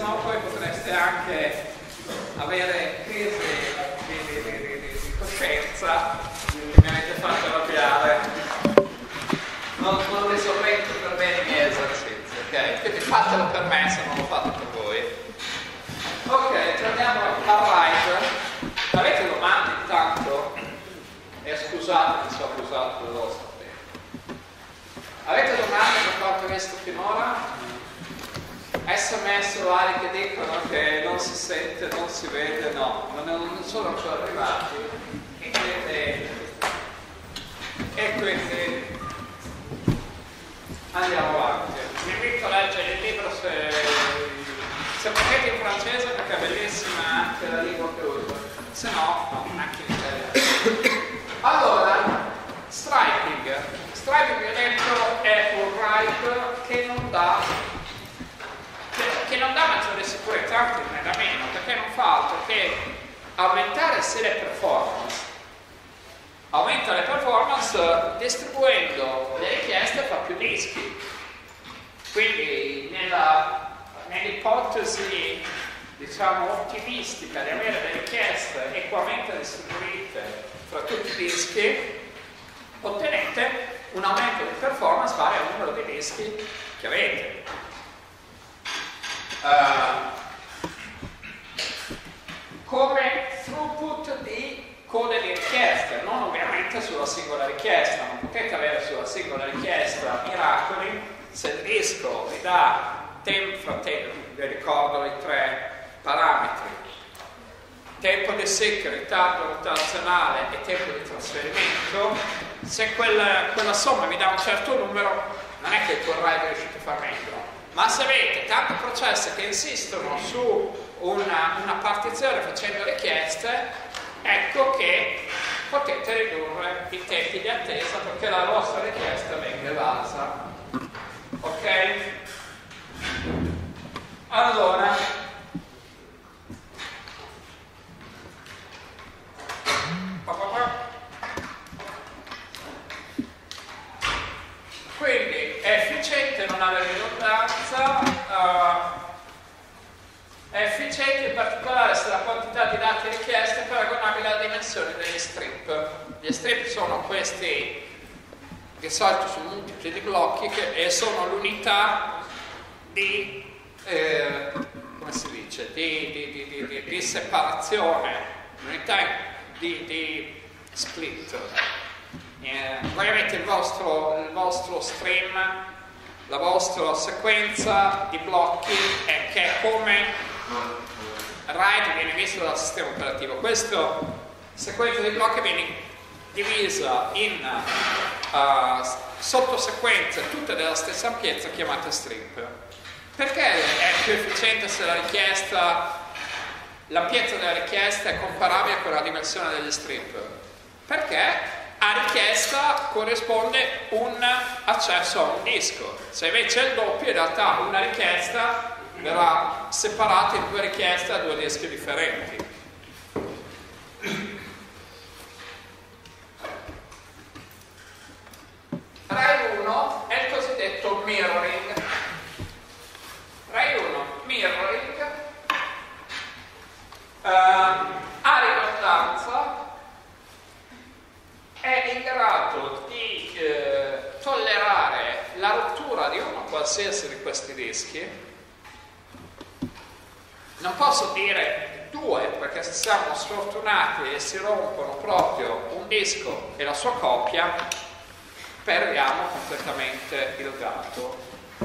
no poi potreste anche avere crisi di coscienza che mi avete fatto arrabbiare. Non risolvete per bene i miei esercizi, ok? Quindi fatelo per me se non lo fate per voi. Ok, torniamo al ride. Avete domande intanto? E scusate che sono abusato del vostro tempo. Avete domande per quanto visto finora? SMS o vari che dicono che non si sente, non si vede, no, non sono ancora arrivati. E quindi andiamo avanti. Vi invito a leggere il libro se potete in francese, perché è bellissima anche la lingua che uso, se no, anche in italiano. Allora, striping. Striping, vi ho detto, è un ride che non dà maggiore sicurezza, anche ne dà meno, perché non fa altro che aumentare sia le performance. Aumenta le performance distribuendo le richieste fra più dischi. Quindi nell'ipotesi diciamo ottimistica di avere le richieste equamente distribuite fra tutti i dischi, ottenete un aumento di performance pari al numero di dischi che avete. Come throughput di code di richieste, non ovviamente sulla singola richiesta, non potete avere sulla singola richiesta miracoli. Se il disco vi dà tempo, vi ricordo i 3 parametri: tempo di SIC, ritardo rotazionale e tempo di trasferimento. Se quella somma vi dà un certo numero, non è che il tuo ride riuscite a far meglio. Ma se avete tanti processi che insistono su una partizione facendo richieste, ecco che potete ridurre i tempi di attesa perché la vostra richiesta venga evasa. Ok? Allora, quindi è efficiente, non ha ridondanza, è efficiente in particolare se la quantità di dati richieste è paragonabile alla dimensione degli strip. Gli strip sono questi che solito sono multipli di blocchi e sono l'unità di come si dice, di separazione, l'unità di split. Voi avete il vostro stream, la vostra sequenza di blocchi che è come RAID viene visto dal sistema operativo. Questa sequenza di blocchi viene divisa in sottosequenze tutte della stessa ampiezza chiamate strip. Perché è più efficiente se l'ampiezza della richiesta è comparabile con la dimensione degli strip? Perché a richiesta corrisponde un accesso a un disco. Se invece è il doppio, in realtà una richiesta verrà separata in 2 richieste a 2 dischi differenti. RAID 1 è il cosiddetto mirroring. RAID 1, mirroring, a ridondanza, è in grado di tollerare la rottura di uno qualsiasi di questi dischi. Non posso dire 2 perché se siamo sfortunati e si rompono proprio un disco e la sua coppia, perdiamo completamente il dato.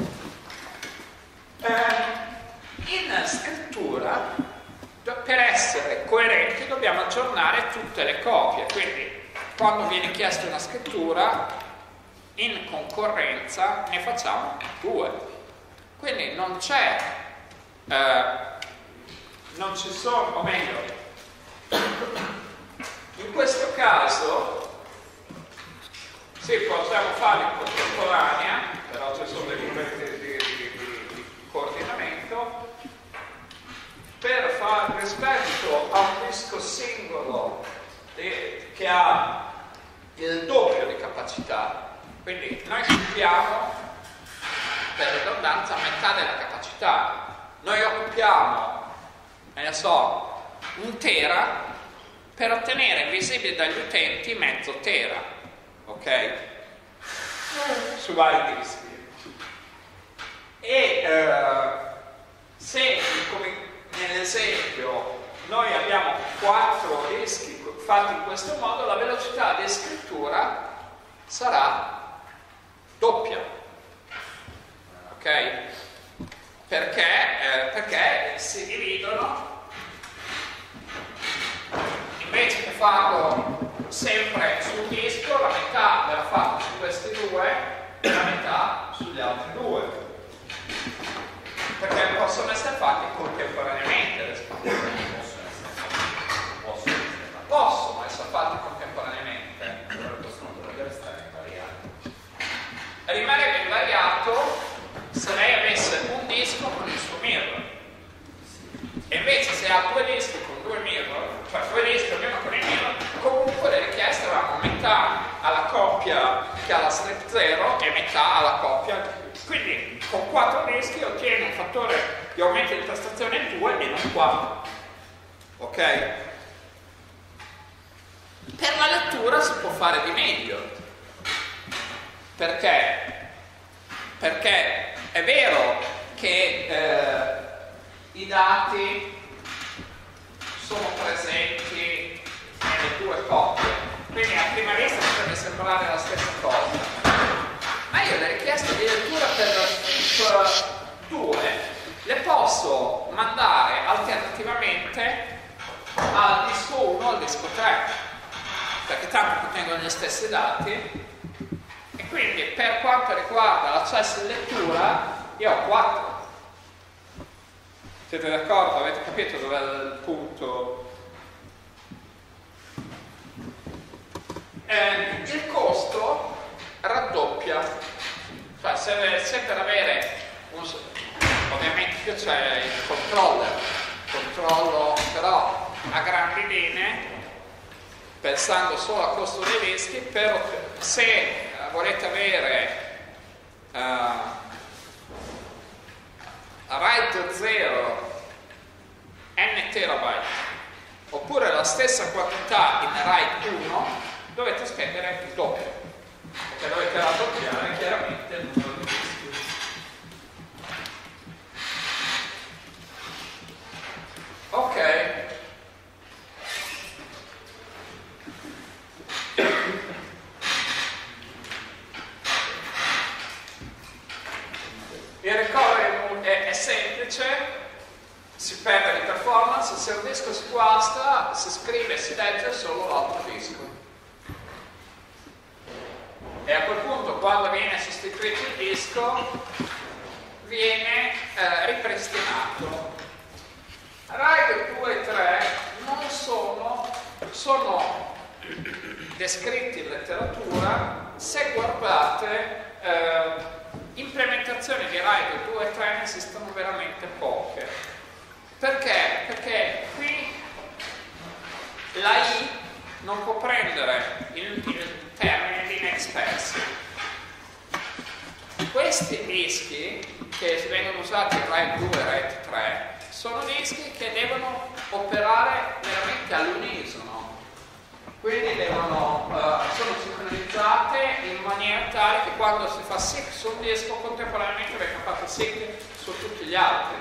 In scrittura, per essere coerenti, dobbiamo aggiornare tutte le copie, quindi quando viene chiesta una scrittura in concorrenza ne facciamo 2, quindi non ci sono, o meglio, in questo caso sì, possiamo farlo in contemporanea, però ci sono dei momenti di coordinamento. Per fare rispetto a un disco singolo che ha il doppio di capacità, quindi noi scegliamo per ridondanza a metà della capacità. noi occupiamo, ne so, 1 tera per ottenere visibile dagli utenti mezzo tera, ok? Su vari dischi. E se, come nell'esempio, noi abbiamo 4 dischi fatti in questo modo, la velocità di scrittura sarà doppia, ok? Perché si dividono, invece che farlo sempre sul disco, la metà verrà fatta su questi 2 e la metà sugli altri 2, perché possono essere fatti contemporaneamente le scritture. Possono essere fatti contemporaneamente, però possono restare invariati. Rimarrebbe invariato se lei avesse un disco con il suo mirror, e invece se ha 2 dischi con 2 mirror, cioè 2 dischi ognuno con il mirror, comunque le richieste vanno metà alla coppia che ha la slip 0 e metà alla coppia. Quindi con 4 dischi ottiene un fattore di aumento di prestazione 2 e non 4. Ok? Per la lettura si può fare di meglio. Perché? Perché è vero che i dati sono presenti nelle 2 coppie, quindi a prima vista potrebbe sembrare la stessa cosa. Ma io le richieste di lettura per 2 le posso mandare alternativamente al disco 1 o al disco 3, perché tanto contengono gli stessi dati, e quindi per quanto riguarda l'accesso in lettura io ho 4. Siete d'accordo? Avete capito dov'è il punto? Il costo raddoppia, cioè se per avere ovviamente qui c'è il controllo però a grandi linee, pensando solo al costo dei dischi, se volete avere RAID 0 n terabyte oppure la stessa quantità in RAID 1, dovete spendere il doppio, perché dovete raddoppiare chiaramente il numero di dischi. Ok. Il recovery è semplice, si perde di performance, se un disco si guasta, si scrive e si legge solo l'altro disco. E a quel punto, quando viene sostituito il disco, viene ripristinato. RAID 2 e 3 non sono descritti in letteratura. Se guardate, implementazioni di RAID 2 e 3 ne esistono veramente poche. Perché? Perché qui la I non può prendere il termine di next pass. Questi dischi che vengono usati in RAID 2 e RAID 3 sono dischi che devono operare veramente all'unisono, quindi sono sincronizzate in maniera tale che quando si fa sync su un disco contemporaneamente venga fatto sync su tutti gli altri.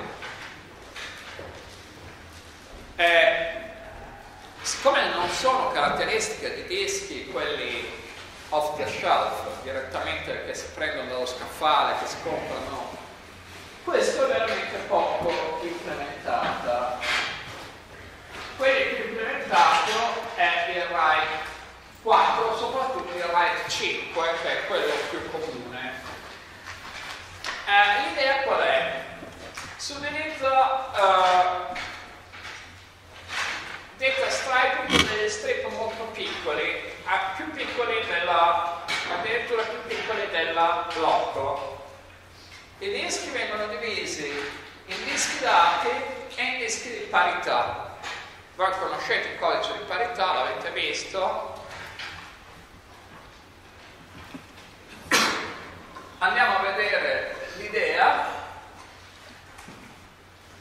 Siccome non sono caratteristiche di dischi quelli off the shelf, direttamente che si prendono dallo scaffale, che si comprano, questo è veramente poco implementata. Quello più implementato è il RAID 4, soprattutto il RAID 5, che è quello più comune. L'idea qual è? Si utilizza data striping con degli strip molto piccoli, addirittura più piccoli del blocco. I dischi vengono divisi in dischi dati e in dischi di parità. Voi conoscete il codice di parità, l'avete visto. Andiamo a vedere l'idea.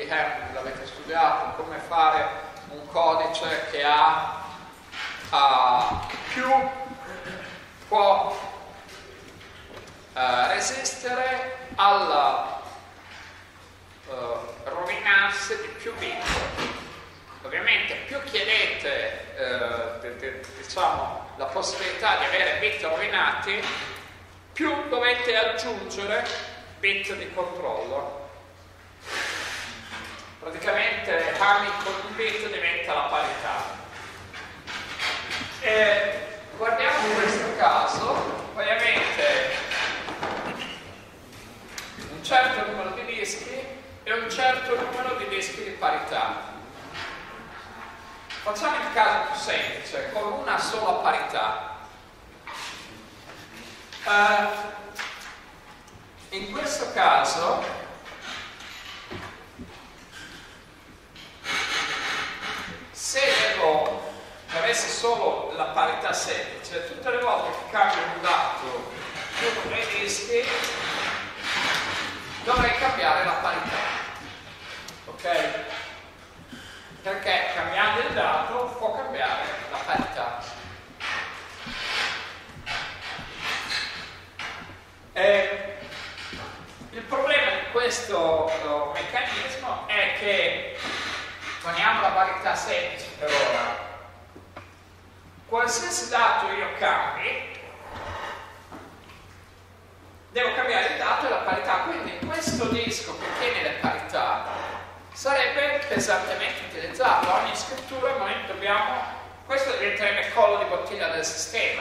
di Hamming l'avete studiato, come fare un codice che può resistere alla rovinarsi di più bit. Ovviamente più chiedete diciamo, la possibilità di avere bit rovinati, più dovete aggiungere bit di controllo. Praticamente Hamming con un bit diventa la parità. Guardiamo questo caso, ovviamente un certo numero di dischi e un certo numero di dischi di parità. Facciamo il caso più semplice, con una sola parità. In questo caso se avessi solo la parità semplice, tutte le volte che cambio un dato su 3 dischi dovrei cambiare la parità, ok? Perché cambiando il dato può cambiare la parità. Il problema di questo meccanismo è che, poniamo la parità semplice per ora, qualsiasi dato io cambi, devo cambiare il dato e la parità, quindi questo disco che tiene le parità sarebbe pesantemente utilizzato. Ogni scrittura noi dobbiamo, questo diventerebbe il collo di bottiglia del sistema.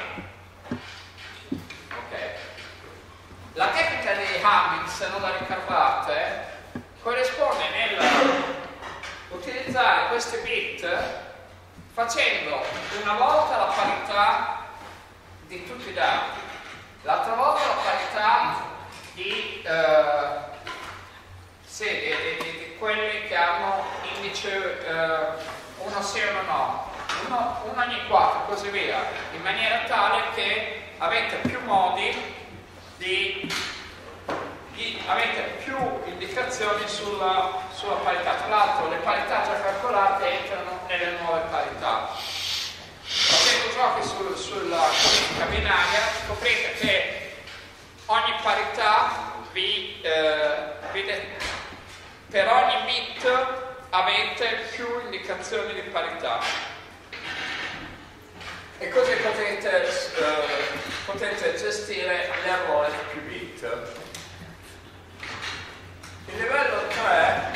Ok? La tecnica di Hamming, se non la ricordate, corrisponde nell'utilizzare questi bit facendo una volta la parità di tutti i dati, l'altra volta la parità di quelli che hanno indice 1 sì o 1 no, uno ogni 4 e così via, in maniera tale che avete più modi avete più indicazioni sulla parità. Tra l'altro le parità già calcolate entrano nelle nuove parità. Facendo giochi sulla codifica binaria scoprite che ogni parità per ogni bit avete più indicazioni di parità e così potete gestire l'errore di più bit. Il livello 3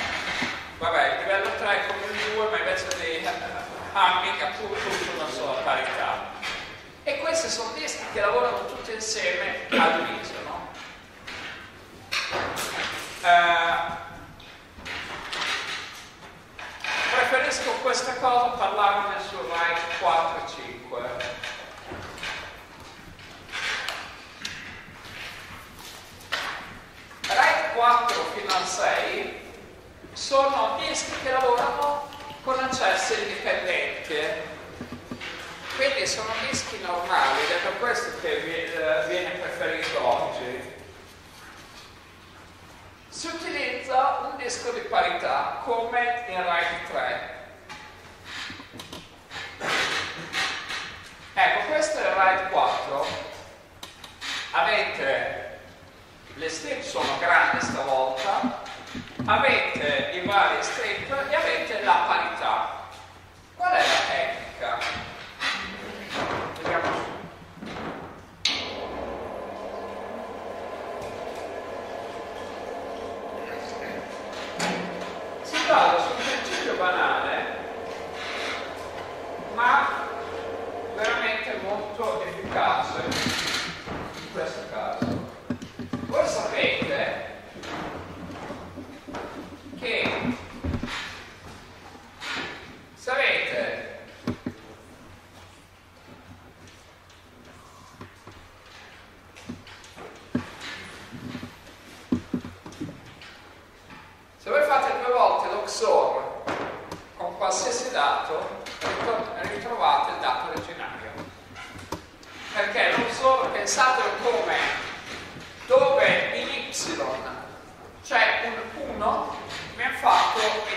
è come il 2, ma invece di Hamming appunto su una sola parità. E questi sono dischi che lavorano tutti insieme all'unisono. Preferisco questa cosa parlarne su RAID 4 e 5. RAID 4 fino al 6 sono dischi che lavorano con accessi indipendenti, quindi sono dischi normali ed è per questo che viene preferito oggi. Si utilizza un disco di parità come in RAID 3. Ecco, questo è il RAID 4. Avete le strip, sono grandi stavolta, avete i vari strip e avete la parità. Qual è la tecnica? Vediamo su. Si basa su un principio banale, ma veramente molto efficace in questo caso. Voi sapete che se voi fate 2 volte l'XOR con qualsiasi dato, ritrovate il dato originario. Perché l'XOR, pensatelo come dove in Y c'è un 1, mi ha fatto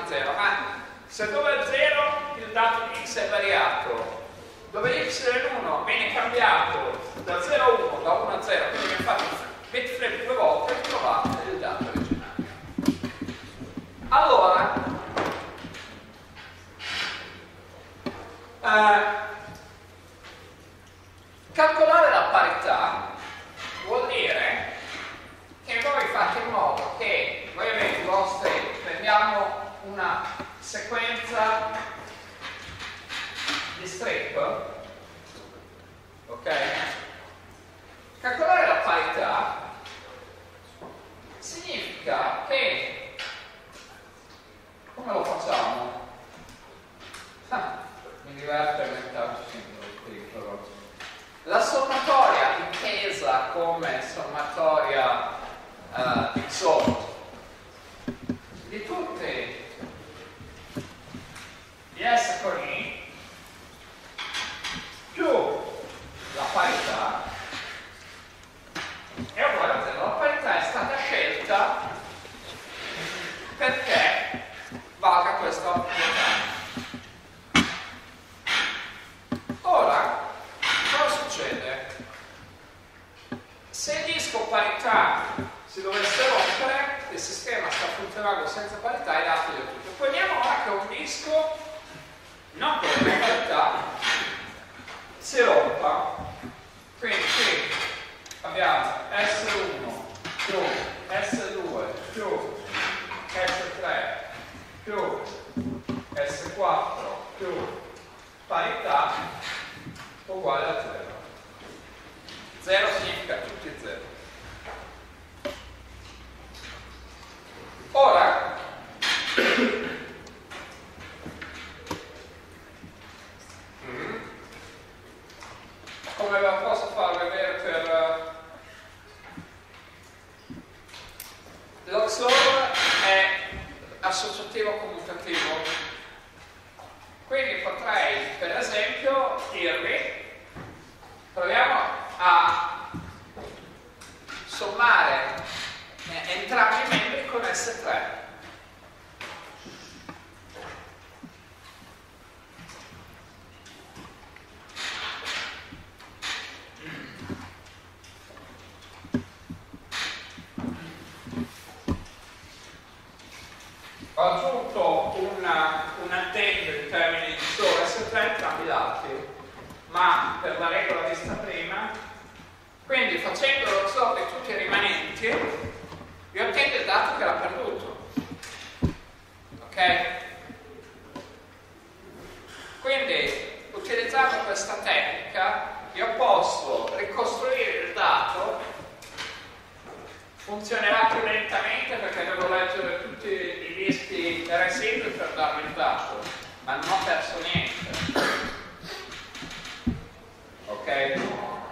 0, ma se dove è 0 il dato di x è variato, dove y è 1 viene cambiato da 0 a 1, da 1 a 0, quindi viene fatto bit flip 2 volte, trovate il dato originario. Allora, calcolare la parità vuol dire che voi fate in modo che voi avete i vostri, prendiamo una sequenza di strip, ok? Calcolare la parità significa che, come lo facciamo? Mi diverte inventarci sempre il piccolo. La sommatoria intesa come sommatoria XOR di tutti gli S con I più la parità è uguale a 0. La parità è stata scelta perché valga questa proprietà. Ora, cosa succede? Se il disco parità si dovesse rompere, il sistema sta funzionando senza parità e dati di tutto. Poniamo ora che un disco non con la parità si rompa. Quindi qui abbiamo S1 più S2 più S3 più S4 più parità uguale a 0. 0 significa tutti 0. Ora, come lo posso far vedere per lo XOR è associativo commutativo, quindi potrei per esempio dirvi proviamo a sommare entrambi i membri con S3. Ho aggiunto un addendo in termini di solo S3 entrambi i dati, ma per la regola vista prima, quindi facendo lo XOR di tutti i rimanenti, vi ottengo il dato che era perduto. Ok? Quindi, utilizzando questa tecnica, io posso ricostruire il dato. Funzionerà più lentamente perché devo leggere tutti i dischi residui per darvi il dato, ma non ho perso niente. Ok?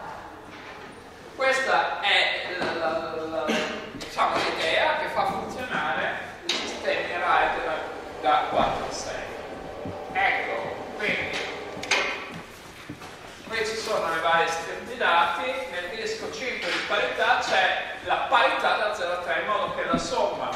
Questa è diciamo, l'idea che fa funzionare i sistemi RAID da 4 a 6. Ecco, quindi qui ci sono le varie stream di dati, nel disco 5 di parità c'è la parità da 0 a 3, in modo che la somma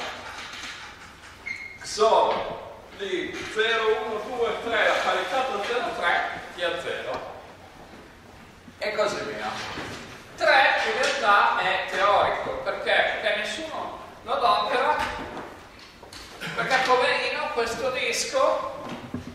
XOR di 0, 1, 2, 3, la parità da 0 a 3 dia 0 e così via. 3 in realtà è teorico, perché? Perché nessuno lo adopera, perché poverino questo disco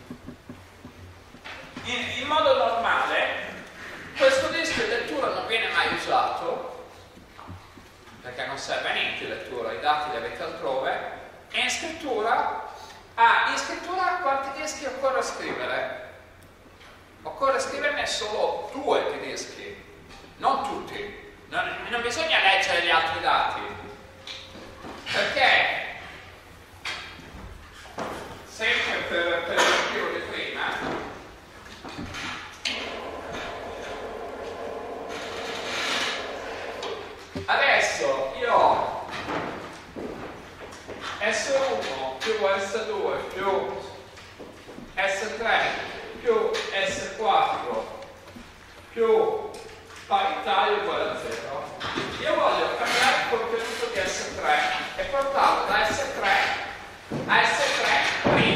in modo normale questo disco in lettura non viene mai usato perché non serve a niente in lettura, i dati li avete altrove, e in scrittura quanti dischi occorre scrivere? Occorre scriverne solo 2 di dischi, non tutti, non bisogna leggere gli altri dati, perché sempre per il motivo di prima adesso io ho S1 più S2 più S3 più S4 più parità uguale a 0. Io voglio cambiare il contenuto di S3 e portarlo da S3 a S3 prima.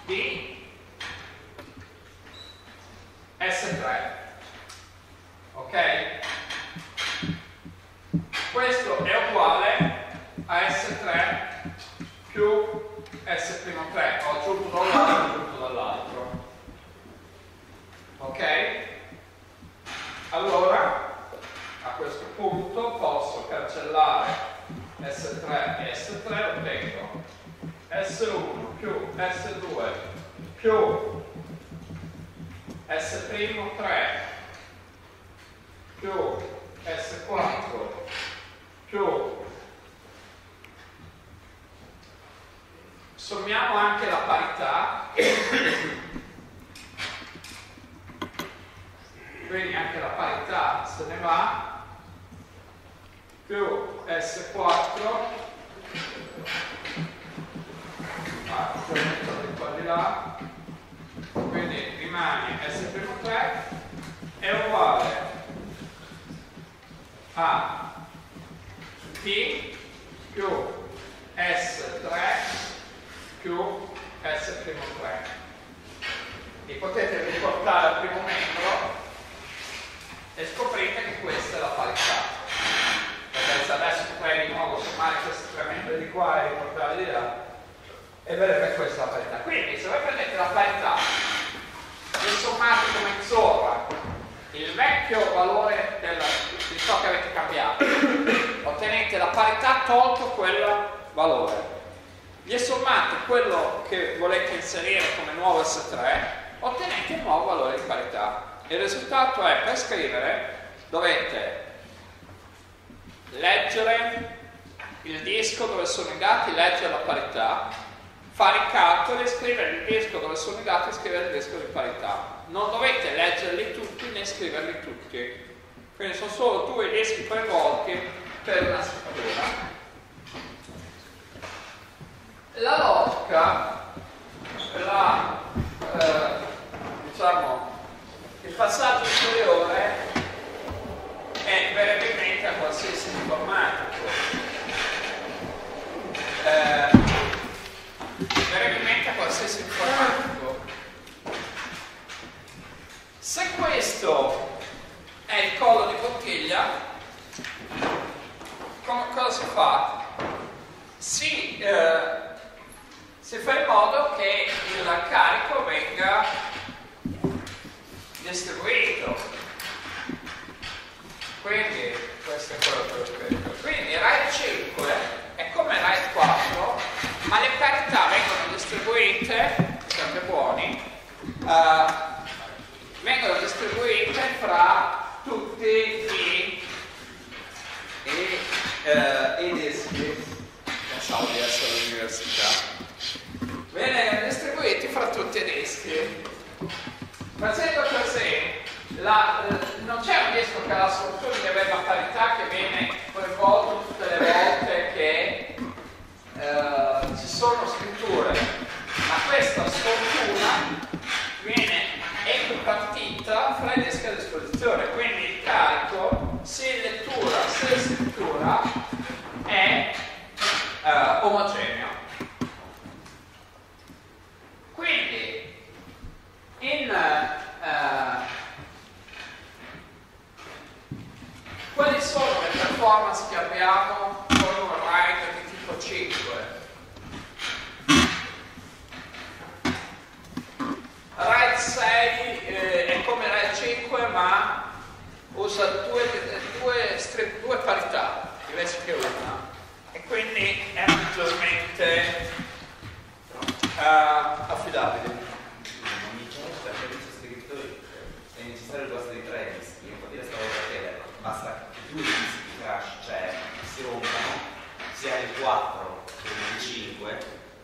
di S3. Ok? Questo è uguale a S3 più S'3. Ho aggiunto da un lato e aggiunto dall'altro. Ok? Allora, a questo punto posso cancellare S3 e S3, ottengo S1 più S2 più S'3 più S4 più, sommiamo anche la parità, quindi anche la parità se ne va, più S4, metto di qua di là, quindi rimane S'3 è uguale a T più S3 più S'3. E potete riportare al primo membro e scoprite che questa è la parità. Perché se adesso potrei di nuovo sommare questi tre membri di qua e riportarli di là e vedere che questa è la parità. Quindi se voi prendete la parità e sommate come in sopra il vecchio valore di ciò che avete cambiato, ottenete la parità tolto quel valore. Gli sommate quello che volete inserire come nuovo S3, ottenete il nuovo valore di parità. Il risultato è, per scrivere, dovete leggere il disco dove sono i dati, leggere la parità, fare i calcoli, scrivere il disco dove sono i dati e scrivere il disco di parità. Non dovete leggerli tutti né scriverli tutti. Quindi sono solo 2 dischi coinvolti per una scrittura. La logica, diciamo, il passaggio ulteriore è brevemente a qualsiasi informatico. Brevemente a qualsiasi informatico. Se questo è il collo di bottiglia, cosa si fa? Si fa in modo che il carico venga distribuito. Quindi questo è quello che ho scritto. Quindi RAID 5 è come RAID 4, ma le parità vengono distribuite, siete buoni, vengono distribuite fra tutti i dischi. Pensavo di essere all'università. Vengono distribuiti fra tutti i dischi. Facendo così, non c'è un disco che ha la sfortuna di avere la parità che viene coinvolto tutte le volte che ci sono scritture, ma questa sfortuna viene equipartita fra i dischi a disposizione, quindi il carico sia in lettura sia in scrittura è omogeneo. Quindi quali sono le performance che abbiamo con un RAID di tipo 5? RAID 6 è come RAID 5 ma usa due parità invece che una e quindi è maggiormente affidabile. È necessario il costo di 3 dischi, infatti la stavo per chiedere, basta che 2 dischi di crash, cioè si rompano, sia il 4 che il 5.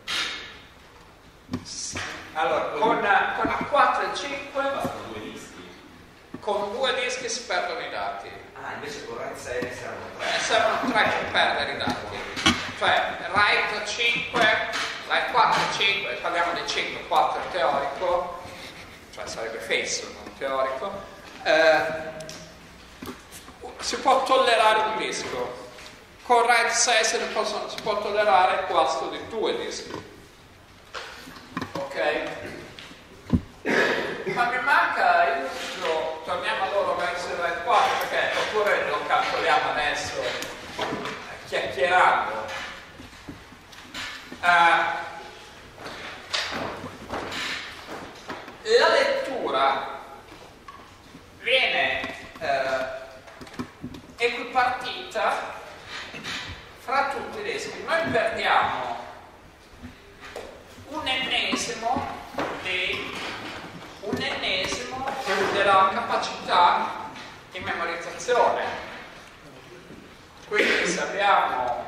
Allora, con il 4 e il 5 bastano 2 dischi. Con 2 dischi si perdono i dati. Ah, invece con RAID 6 ne servono 3. Servono 3 per perdere i dati. Cioè, RAID 5, RAID 4 e 5, parliamo di 5, 4 è teorico, cioè sarebbe fesso, non teorico, si può tollerare un disco. Con RAID 6 si può tollerare il costo di 2 dischi. Ok? perdiamo un ennesimo della capacità di memorizzazione. Quindi se abbiamo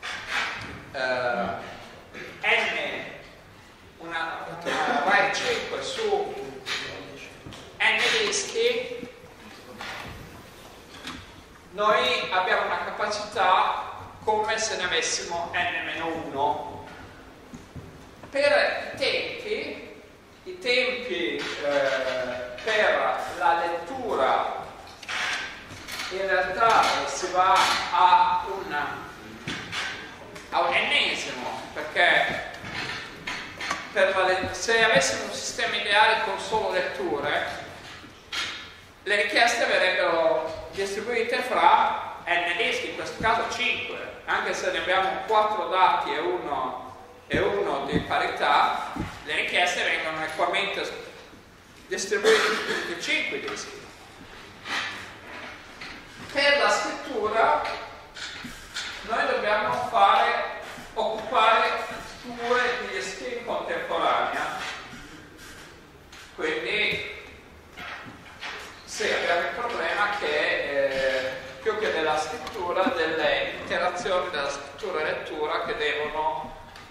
una RAID 5 su n dischi, noi abbiamo una capacità come se ne avessimo n-1. Per i tempi per la lettura in realtà si va a un ennesimo, perché se avessimo un sistema ideale con solo letture, le richieste verrebbero distribuite fra n dischi, in questo caso 5, anche se ne abbiamo 4 dati e uno di parità, le richieste vengono equamente distribuite su tutti e 5 dischi. Per la scrittura noi dobbiamo occupare 2 dischi in contemporanea, quindi sì, abbiamo il problema che più che della scrittura, delle interazioni della scrittura e lettura che devono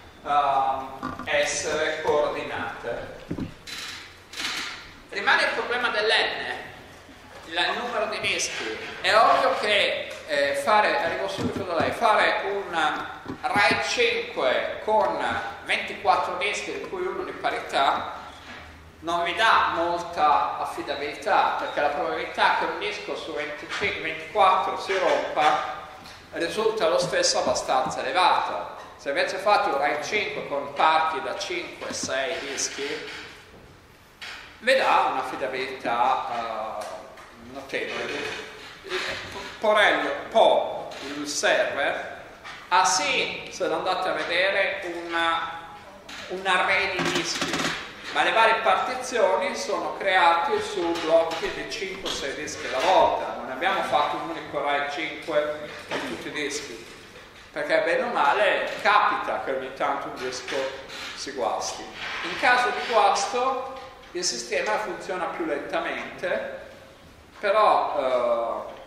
essere coordinate. Rimane il problema dell'N, il numero di dischi. È ovvio che arrivo subito da lei, fare un RAID 5 con 24 dischi di cui uno di parità non mi dà molta affidabilità, perché la probabilità che un disco su 24 si rompa risulta lo stesso abbastanza elevata. Se invece fate un RAID 5 con parti da 5-6 dischi, vi dà un'affidabilità notevole. Il server ha sì, se lo andate a vedere, un array di dischi, ma le varie partizioni sono create su blocchi di 5-6 dischi alla volta. Non abbiamo fatto un unico RAID 5 per tutti i dischi, perché bene o male capita che ogni tanto un disco si guasti. In caso di guasto il sistema funziona più lentamente, però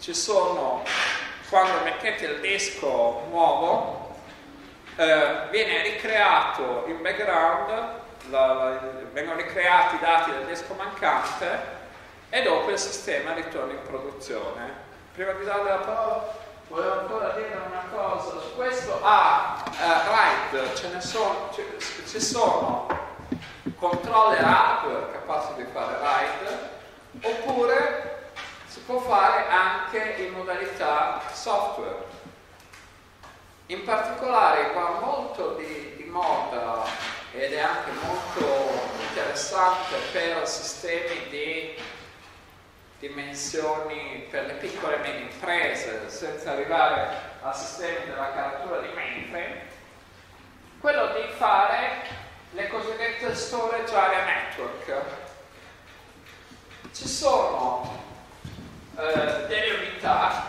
quando mettete il disco nuovo viene ricreato in background, vengono ricreati i dati del disco mancante e dopo il sistema ritorna in produzione. Prima di dare la parola volevo ancora dire una cosa su questo. RAID, ci sono controller hardware capaci di fare RAID, oppure si può fare anche in modalità software. In particolare va molto di moda ed è anche molto interessante per sistemi di dimensioni per le piccole e medie imprese, senza arrivare a sistemi della caratura di mainframe, quello di fare le cosiddette storage area network. Ci sono delle unità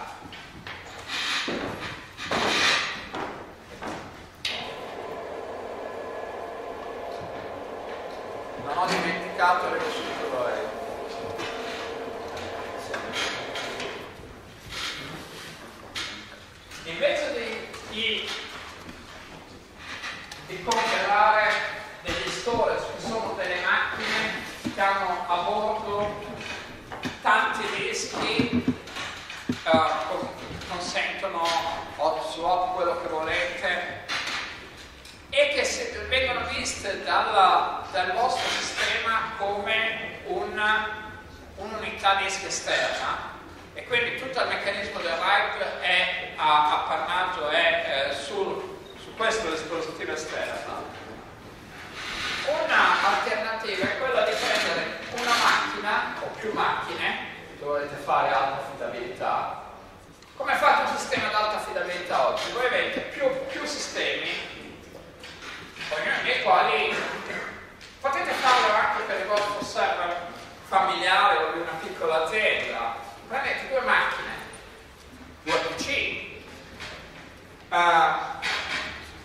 non ho dimenticato le costruttori. Invece di comprare degli storage, ci sono delle macchine che hanno a bordo tanti dischi, consentono hot swap, quello che volete, e che vengono viste dal vostro sistema come un'unità dischi esterna, e quindi tutto il meccanismo del RAID è appannaggio su questo dispositivo esterno. Una alternativa è quella di prendere una macchina o più macchine, se volete fare alta affidabilità. Come fate un sistema ad alta affidabilità oggi? Voi avete più sistemi, ognuno dei quali potete farlo anche per il vostro server familiare o di una piccola azienda. Prendete 2 macchine, 2 PC,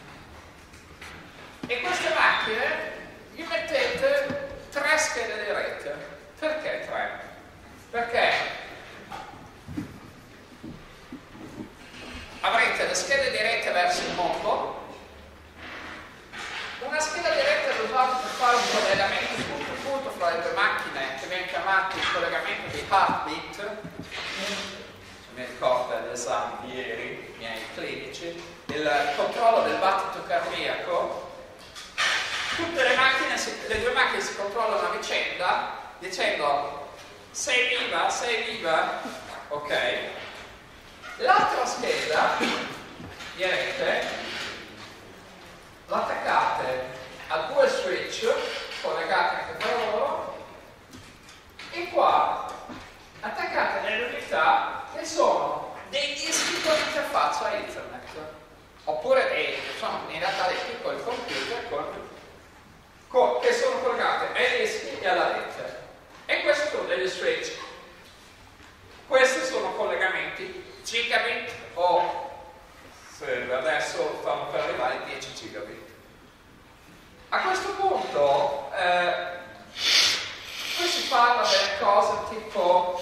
le due macchine si controllano a vicenda dicendo sei viva, ok. L'altra scheda di rete l'attaccate a due switch collegati anche tra loro e qua attaccate delle unità che sono dei dischi con interfaccia Ethernet, oppure sono in realtà dei piccoli computer che sono collegati ai dischi e alla rete. E questi sono degli switch. Questi sono collegamenti gigabit o adesso stiamo per arrivare ai 10 gigabit. A questo punto qui si parla delle cose tipo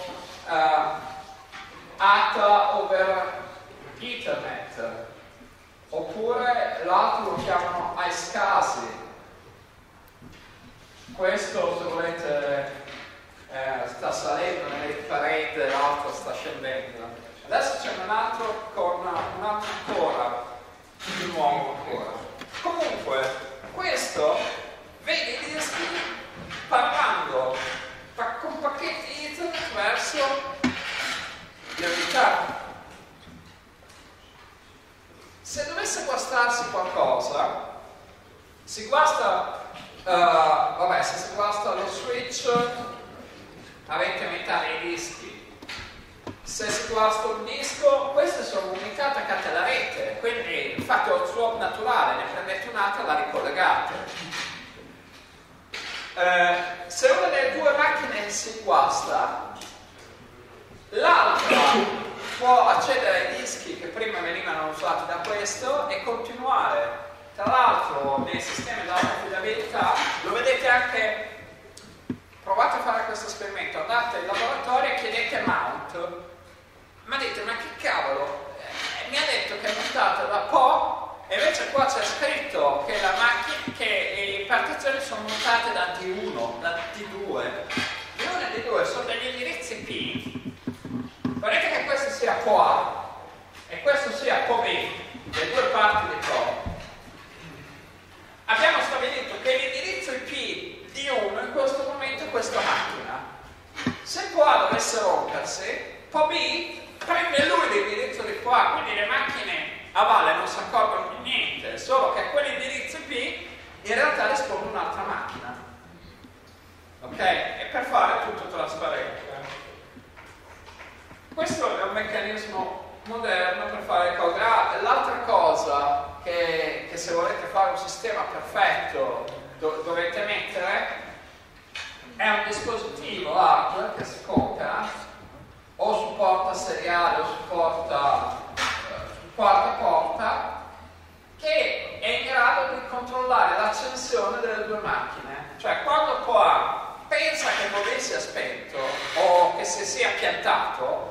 ATA over Ethernet, oppure l'altro lo chiamano iSCSI. Questo, se volete, sta salendo nelle pareti, l'altro sta scendendo. Adesso c'è un altro con un altro ancora, più nuovo ancora. Comunque, questo vede i dischi parlando con pacchetti Ethernet verso le unità. Se dovesse guastarsi qualcosa, si guasta, se si guasta lo switch, avete metà dei dischi. Se si guasta un disco, queste sono unità attaccate alla rete, quindi fate un swap naturale, ne prendete un'altra e la ricollegate. Se una delle due macchine si guasta, l'altra può accedere ai dischi che prima venivano usati da questo e continuare. Tra l'altro nei sistemi di affidabilità, lo vedete anche, provate a fare questo esperimento, andate in laboratorio e chiedete mount, ma dite ma che cavolo, mi ha detto che è montata da PO e invece qua c'è scritto che la macchina, che le partizioni sono montate da D1, da D2. D1 e D2 sono degli indirizzi P. Volete che questo sia PO-A e questo sia PO-B, le due parti di PO. Abbiamo stabilito che l'indirizzo IP di uno in questo momento è questa macchina. Se PO-A dovesse rompersi, PO-B prende lui l'indirizzo di PO-A, quindi le macchine a valle non si accorgono di niente, solo che quell'indirizzo IP in realtà risponde a un'altra macchina. Ok? E per fare tutto trasparente. Questo è un meccanismo moderno per fare le cose. L'altra cosa che se volete fare un sistema perfetto dovete mettere è un dispositivo hardware che si compra o supporta seriale o supporta quarta porta, che è in grado di controllare l'accensione delle due macchine. Cioè quando PO-A pensa che PO-B sia spento o che si sia piantato,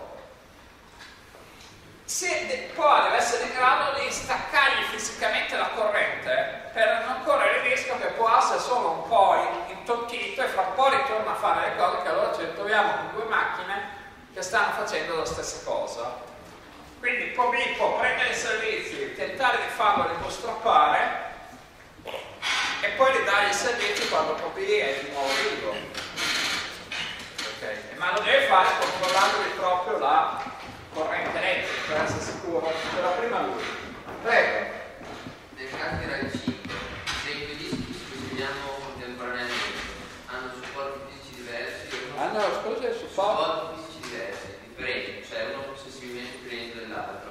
PO-A deve essere in grado di staccargli fisicamente la corrente per non correre il rischio che PO-A sia solo un po' intontito e fra un po' ritorna a fare le cose, che allora ci ritroviamo con due macchine che stanno facendo la stessa cosa. Quindi PO-B può prendere i servizi, tentare di farlo ristrappare e poi gli dare i servizi quando PO-B è di nuovo vivo. Okay. Ma lo deve fare controllandogli proprio la corrente elettrica per essere sicuro. Però prima lui. Prego. Nel caso di RAID 5, se i due dischi che scriviamo contemporaneamente hanno supporti fisici diversi, Scusa, supporti fisici diversi, differenti, cioè uno successivamente più lento dell'altro,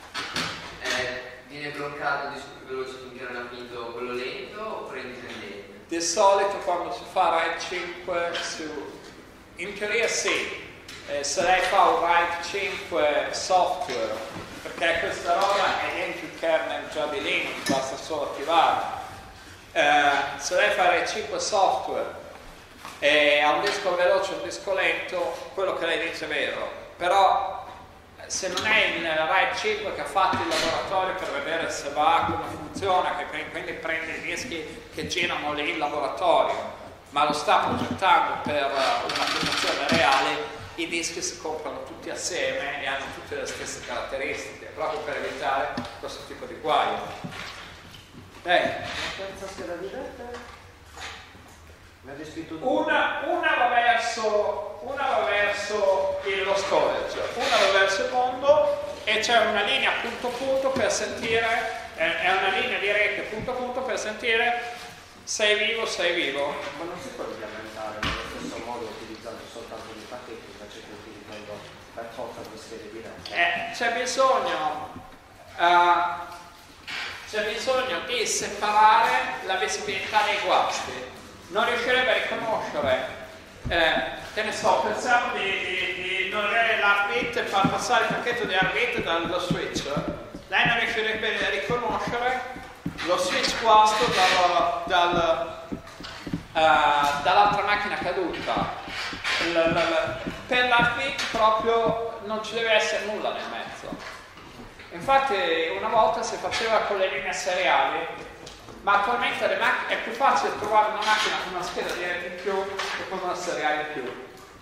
viene bloccato il disco più veloce finché non ha finito quello lento oppure indipendente? Di solito quando si fa RAID 5 in teoria sì. Se lei fa un RAID 5 software, perché questa roba è dentro il kernel già di Linux, basta solo attivare. Se lei fa RAID 5 software e ha un disco veloce e un disco lento, quello che lei dice è vero, però se non è il RAID 5 che ha fatto il laboratorio per vedere se va, come funziona, che quindi prende i dischi che girano lì in laboratorio, ma lo sta progettando per un'applicazione reale, i dischi si comprano tutti assieme e hanno tutte le stesse caratteristiche, proprio per evitare questo tipo di guai. Una va verso lo storage, una va verso il mondo, e c'è una linea punto punto per sentire, è una linea di rete punto punto per sentire sei vivo. Ma non si può implementare nello stesso modo utilizzando soltanto dei pacchetti invece che utilizzando per forza due schede diverse? C'è bisogno di separare la visibilità dei guasti. Non riuscirebbe a riconoscere, che ne so, pensiamo di non avere l'heartbeat e far passare il pacchetto di heartbeat dallo switch. Lei non riuscirebbe a riconoscere lo switch guasto dall'altra macchina caduta. Per l'heartbeat proprio non ci deve essere nulla nel mezzo. Infatti una volta si faceva con le linee seriali, ma attualmente è più facile trovare una macchina con una scheda di rete in più che con una seriale in più.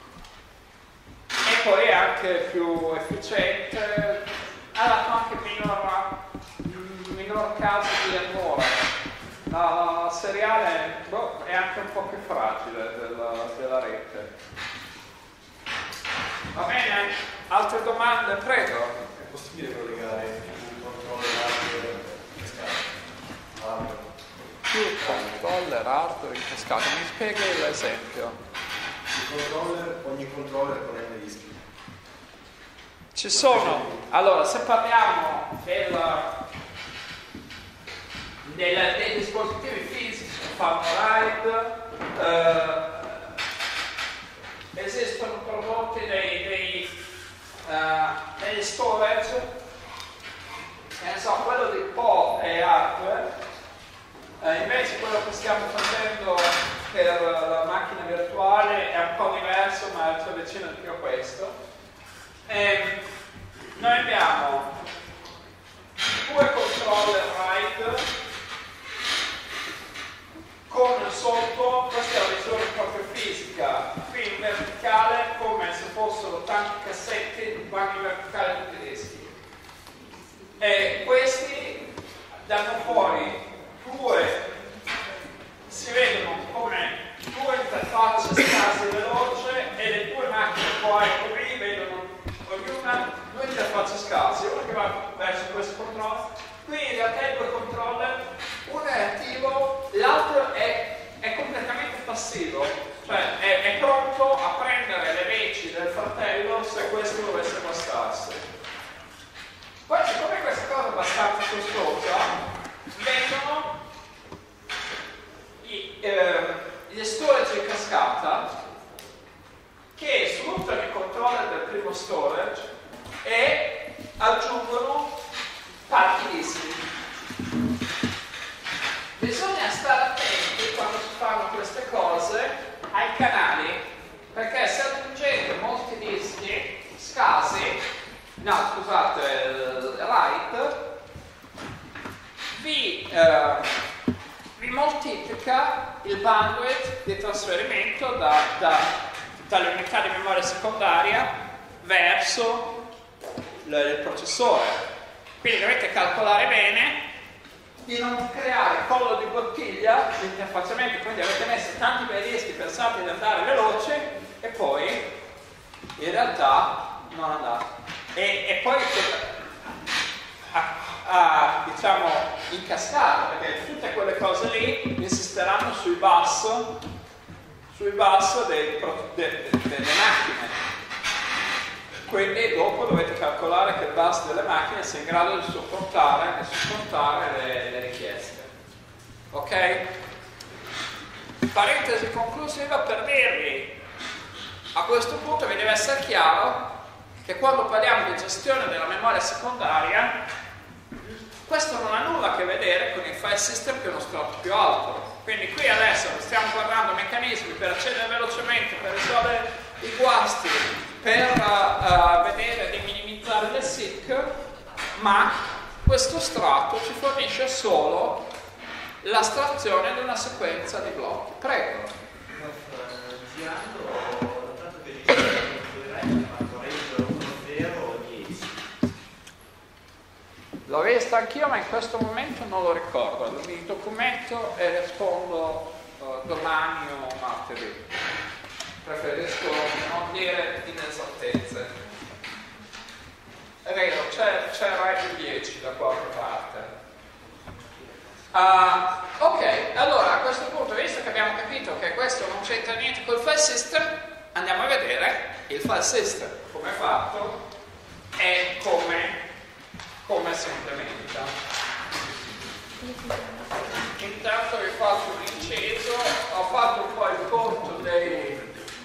E poi è anche più efficiente, ha dato anche minor caso di errore. La seriale è anche un po' più fragile della rete. Va bene? Altre domande? Prego. È possibile collegare un controller hardware in cascata? Più controller hardware in cascata, mi spieghi l'esempio? Ogni controller con n dischi. Ci sono, allora, se parliamo dei dispositivi fisici che fanno RAID, esistono prodotti degli storage, che ne so, quello di PO è hardware. Invece quello che stiamo facendo per la macchina virtuale è un po' diverso, ma ci avvicina di più a questo. Noi abbiamo due controller RAID con sotto, questa è la visione proprio fisica, qui in verticale come se fossero tanti cassetti, vanno in verticale tutti i dischi. E questi danno fuori si vedono come due interfacce scase veloce, e le due macchine poi qui vedono ognuna due interfacce scase, una che va verso questo controller. Qui in realtà i due controller, uno è attivo, l'altro è completamente passivo, cioè è pronto a prendere le veci del fratello se questo dovesse guastarsi. Poi, siccome questa cosa è abbastanza costosa, vengono gli storage in cascata che sfruttano il controller del primo storage e aggiungono tanti dischi. Bisogna stare attenti quando si fanno queste cose ai canali, perché se aggiungete molti dischi scasi, RAID, vi moltiplica il bandwidth di trasferimento dalle unità di memoria secondaria verso il processore. Quindi dovete calcolare bene di non creare collo di bottiglia di interfacciamento, quindi avete messo tanti bei dischi pensate di andare veloce e poi in realtà non andate. E poi diciamo in cascata, perché tutte quelle cose lì insisteranno sul basso delle macchine. Quindi dopo dovete calcolare che il bus delle macchine sia in grado di supportare le richieste. Ok? Parentesi conclusiva per dirvi, a questo punto vi deve essere chiaro che quando parliamo di gestione della memoria secondaria, questo non ha nulla a che vedere con il file system, che è uno strato più alto. Quindi qui adesso stiamo guardando meccanismi per accedere velocemente, per risolvere i guasti, per vedere di minimizzare le SIC, ma questo strato ci fornisce solo l'astrazione di una sequenza di blocchi. Prego. Girando, ho notato che il fattoreggio 1-0 o 10. L'ho vista anch'io, ma in questo momento non lo ricordo. Mi documento e rispondo domani o martedì. Preferisco non dire inesattezze. È vero, c'è Radio 10 da qualche parte. Ok, allora a questo punto, visto che abbiamo capito che questo non c'entra niente col file system, andiamo a vedere il file system, come è fatto e come si implementa. Intanto vi faccio un inciso, ho fatto un po' il conto delle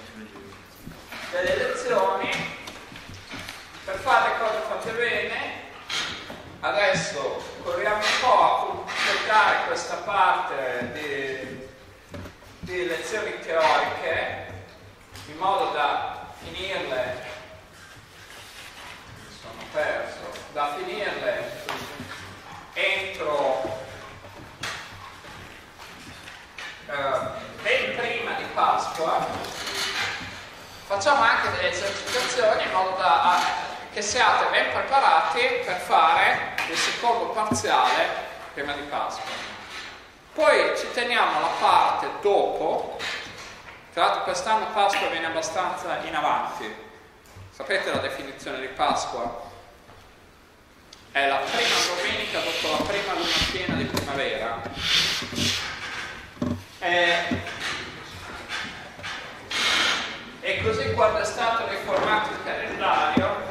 lezioni. Per fare le cose fatte bene, adesso corriamo un po' a completare questa parte di lezioni teoriche in modo da finirle, sono perso, da finirle entro ben prima di Pasqua. Facciamo anche delle esercitazioni in modo da che siate ben preparati per fare il secondo parziale prima di Pasqua. Poi ci teniamo la parte dopo. Tra l'altro quest'anno Pasqua viene abbastanza in avanti. Sapete la definizione di Pasqua? È la prima domenica dopo la prima luna piena di primavera. E così quando è stato riformato il calendario,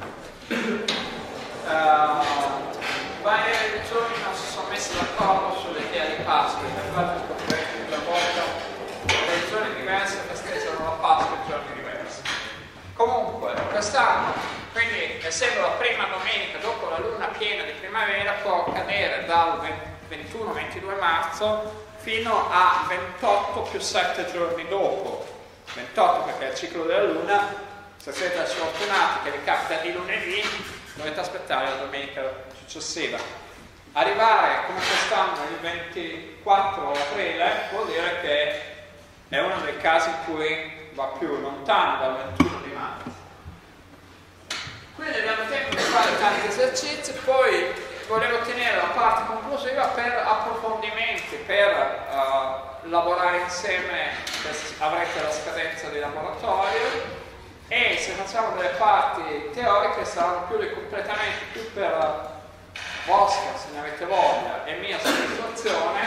varie religioni non si sono messe d'accordo sull'idea di Pasqua. Infatti scoprirete che una volta religioni diverse festeggiano la Pasqua in giorni diversi. Comunque, quest'anno, quindi essendo la prima domenica dopo la luna piena di primavera, può cadere dal 21-22 marzo fino a 28 più 7 giorni dopo. 28 perché è il ciclo della luna. Se siete sfortunati che vi capita di lunedì, dovete aspettare la domenica successiva. Arrivare come quest'anno il 24 aprile vuol dire che è uno dei casi in cui va più lontano dal 21 di marzo. Quindi abbiamo tempo di fare tanti esercizi, poi volevo tenere la parte conclusiva per approfondimenti, per lavorare insieme, avrete la scadenza di laboratorio. E se facciamo delle parti teoriche saranno più dei completamenti, più per vostra, se ne avete voglia, e mia soddisfazione,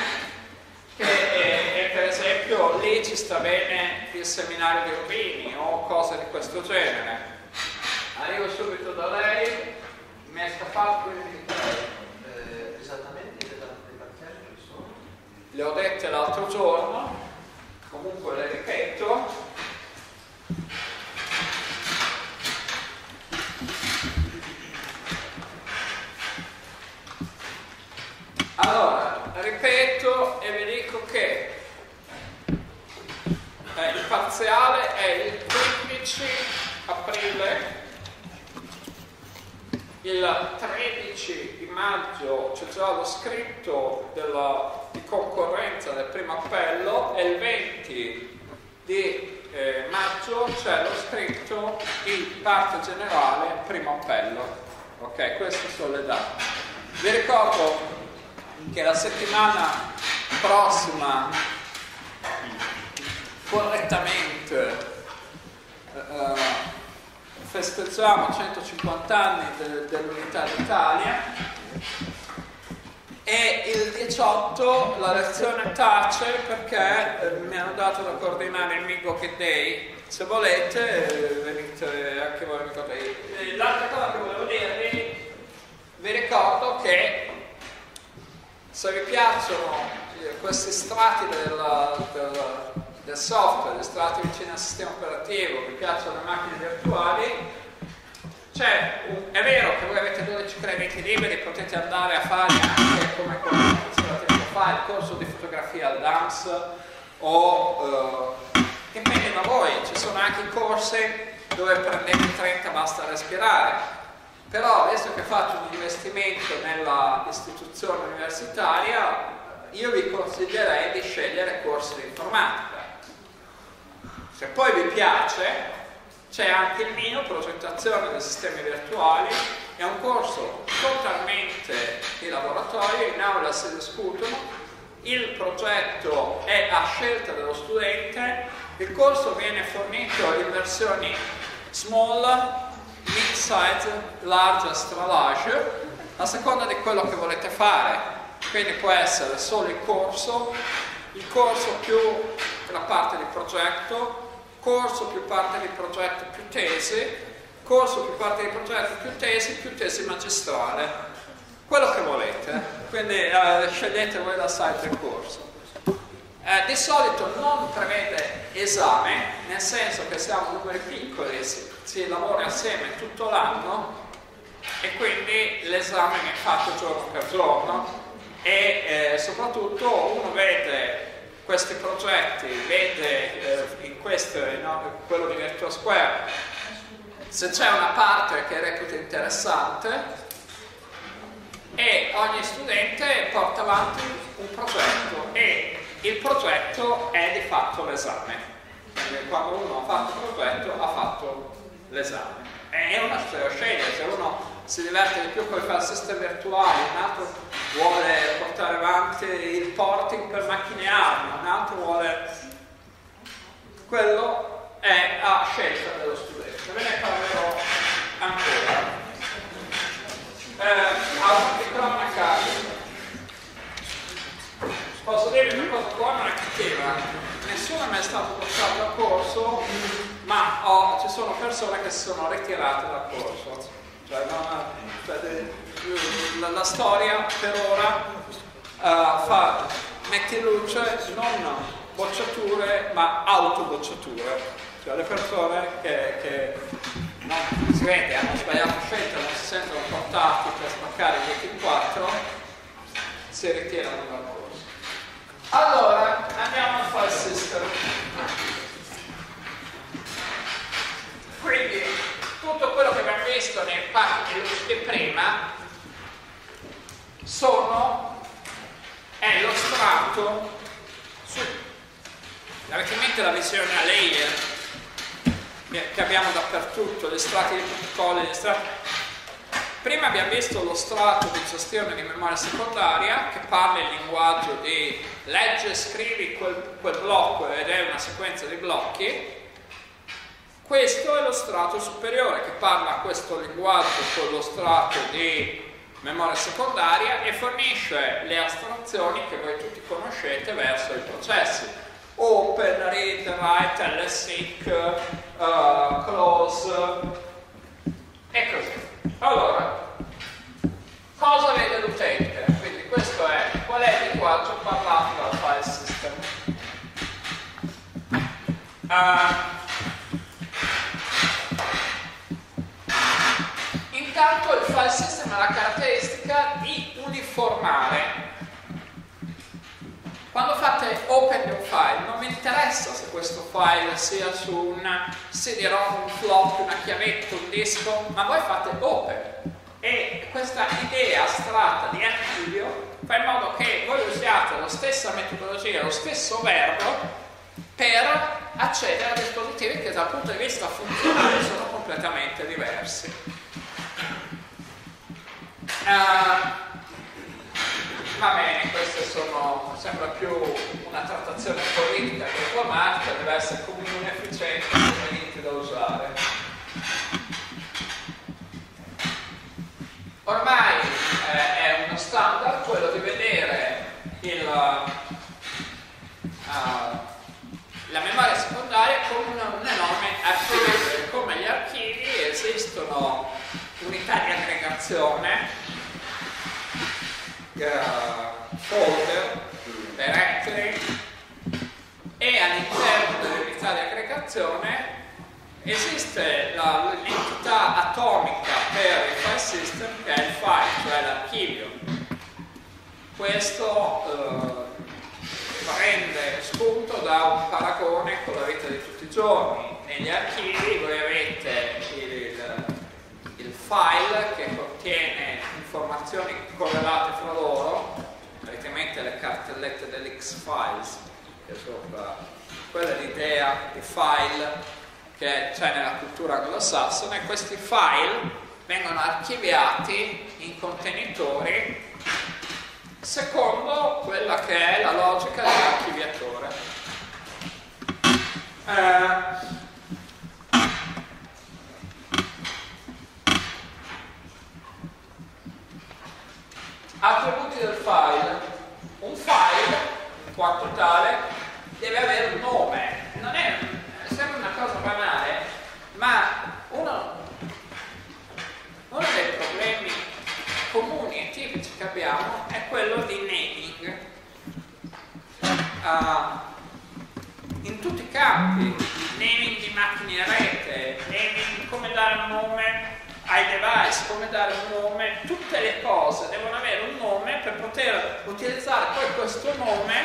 e per esempio lì ci sta bene il seminario di Urbini o cose di questo genere. Arrivo subito da lei, mi è scappato quindi Esattamente le parziali che sono? le ho dette l'altro giorno, comunque le ripeto. Allora, ripeto e vi dico che il parziale è il 15 aprile, il 13 di maggio c'è già lo scritto di concorrenza del primo appello e il 20 di maggio c'è lo scritto di parte generale primo appello. Ok, queste sono le date. Vi ricordo che la settimana prossima correttamente festeggiamo 150 anni dell'Unità d'Italia e il 18 la lezione tace perché mi hanno dato da coordinare il Migo Day. Se volete venite anche voi al Migo Day. L'altra cosa che volevo dirvi, vi ricordo che se vi piacciono questi strati del software, gli strati vicini al sistema operativo, vi piacciono le macchine virtuali, è vero che voi avete 12 crediti liberi, potete andare a fare anche come faceva tempo fa il corso di fotografia al DAMS o dipende da voi, ci sono anche i corsi dove prendete 30 basta respirare. Però, visto che faccio un investimento nella istituzione universitaria, io vi consiglierei di scegliere corsi di informatica. Se poi vi piace, c'è anche il mio, progettazione dei sistemi virtuali, è un corso totalmente di laboratorio, in aula si discutono, il progetto è a scelta dello studente, il corso viene fornito in versioni small, mid-size, large, extra large, a seconda di quello che volete fare. Quindi può essere solo il corso più la parte di progetto, corso più parte di progetto più tesi, corso più parte di progetto più tesi magistrale, quello che volete. Quindi scegliete voi la site del corso. Di solito non prevede esame, nel senso che siamo numeri piccoli, si lavora assieme tutto l'anno e quindi l'esame viene fatto giorno per giorno e soprattutto uno vede questi progetti, vede in questo, quello di Virtual Square, se c'è una parte che reputa interessante e ogni studente porta avanti un progetto e il progetto è di fatto l'esame. Quindi quando uno ha fatto il progetto ha fatto l'esame. E uno sceglie, se uno si diverte di più con i file system virtuali, un altro vuole portare avanti il porting per macchine armi, un altro vuole... quello è a scelta dello studente. Ve ne parlerò ancora. Altro di cronaca, posso dirvi una cosa buona e cattiva. Nessuno è mai stato portato al corso, ma ci sono persone che si sono ritirate dal corso. La storia per ora mette in luce non bocciature ma autobocciature, cioè le persone che non si vede, hanno sbagliato scelta, non si sentono portati per spaccare il 24, si ritirano dal corso. Allora andiamo al file system. Quindi tutto quello che abbiamo visto nei pacchi di prima è lo strato avete in mente la visione a layer che abbiamo dappertutto, gli strati di protocolli, gli strati. Prima abbiamo visto lo strato di gestione di memoria secondaria che parla il linguaggio di leggi e scrivi quel blocco ed è una sequenza di blocchi. Questo è lo strato superiore che parla questo linguaggio con lo strato di memoria secondaria e fornisce le astrazioni che voi tutti conoscete verso i processi. Open, read, write, lseek, close e così. Allora, cosa vede l'utente? Quindi questo è qual è il linguaggio parlato dal file system. Intanto il file system ha la caratteristica di uniformare. Quando fate open di un file non vi interessa se questo file sia su un CD-ROM, un flop, una chiavetta, un disco, ma voi fate open e questa idea astratta di archivio fa in modo che voi usiate la stessa metodologia, lo stesso verbo per accedere a dispositivi che dal punto di vista funzionale sono completamente diversi. Va bene, queste sembra più una trattazione politica che informatica, deve essere comune, efficiente e conveniente da usare. Ormai è uno standard quello di vedere la memoria secondaria come un enorme archivio. Come gli archivi esistono unità di aggregazione, folder, directory e all'interno dell'unità di aggregazione esiste l'entità atomica per il file system che è il file, cioè l'archivio. Questo prende spunto da un paragone con la vita di tutti i giorni. Negli archivi voi avete il file che contiene informazioni correlate fra loro, avete in mente le cartellette dell'X-Files, che sopra quella è l'idea di file che c'è nella cultura anglosassone. Questi file vengono archiviati in contenitori secondo quella che è la logica dell'archiviatore. Attributi del file. Un file, in quanto tale, deve avere un nome. Non è, sembra una cosa banale, ma uno dei problemi comuni e tipici che abbiamo è quello di naming. In tutti i campi, naming di macchine a rete, naming come dare un nome ai device, come dare un nome, tutte le cose devono avere un nome per poter utilizzare poi questo nome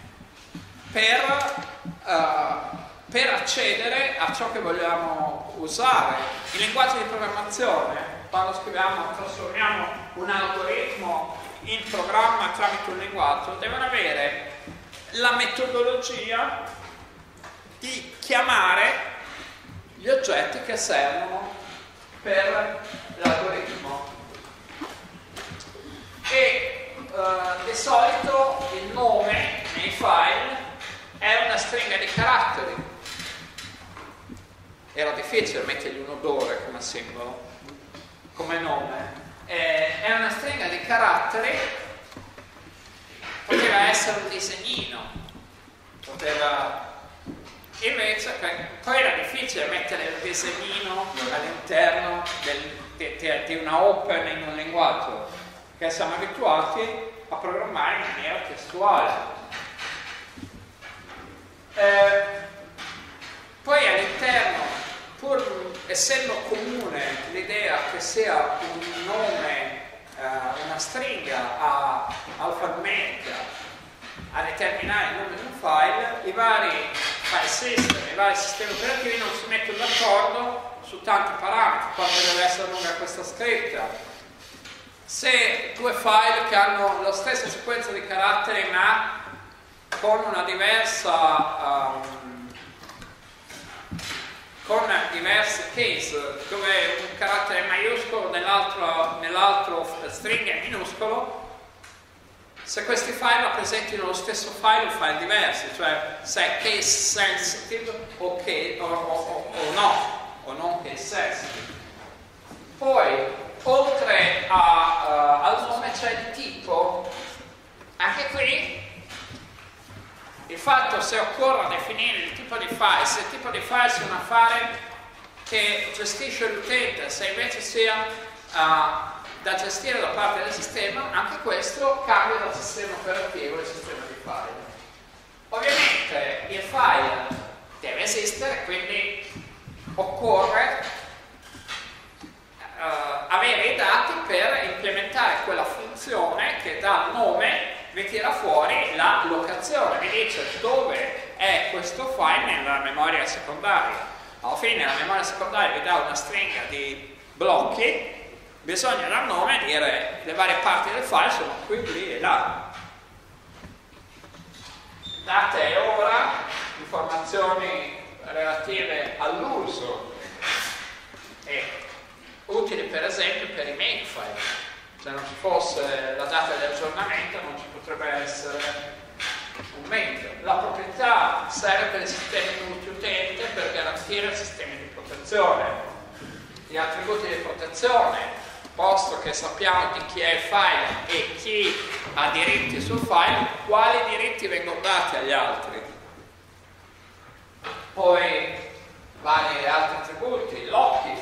per accedere a ciò che vogliamo usare. Il linguaggio di programmazione, quando scriviamo, trasformiamo un algoritmo in programma tramite un linguaggio, devono avere la metodologia di chiamare gli oggetti che servono per l'algoritmo. E di solito il nome nei file è una stringa di caratteri. Era difficile mettergli un odore come simbolo, come nome. È una stringa di caratteri, poteva essere un disegnino, poteva... Invece poi era difficile mettere il disegnino all'interno di una open in un linguaggio, che siamo abituati a programmare in maniera testuale. Poi all'interno, pur essendo comune l'idea che sia un nome, una stringa alfabetica a determinare il nome di un file, i vari file system, i vari sistemi operativi non si mettono d'accordo su tanti parametri, quanto deve essere lunga questa scritta. Se due file che hanno la stessa sequenza di caratteri ma con una diversa con diverse case, dove un carattere è maiuscolo, nell'altro stringa è minuscolo, se questi file rappresentino lo stesso file o file diversi, cioè se è case sensitive o no, o non case sensitive. Poi, oltre al nome c'è il tipo. Anche qui il fatto se occorre definire il tipo di file, se il tipo di file sia un affare che gestisce l'utente, se invece sia da gestire da parte del sistema, anche questo cambia dal sistema operativo al sistema di file. Ovviamente il file deve esistere, quindi occorre avere i dati per implementare quella funzione che dal nome vi tira fuori la locazione, vi dice dove è questo file nella memoria secondaria. Alla fine la memoria secondaria vi dà una stringa di blocchi, bisogna dal nome dire le varie parti del file sono qui, lì e là. Date e ora, informazioni relative all'uso e utili per esempio per i makefile. Se non ci fosse la data di aggiornamento non ci potrebbe essere un make. La proprietà serve per i sistemi multiutente per garantire sistemi di protezione. Gli attributi di protezione, posto che sappiamo di chi è il file e chi ha diritti sul file, quali diritti vengono dati agli altri. Poi vari altri attributi, locking.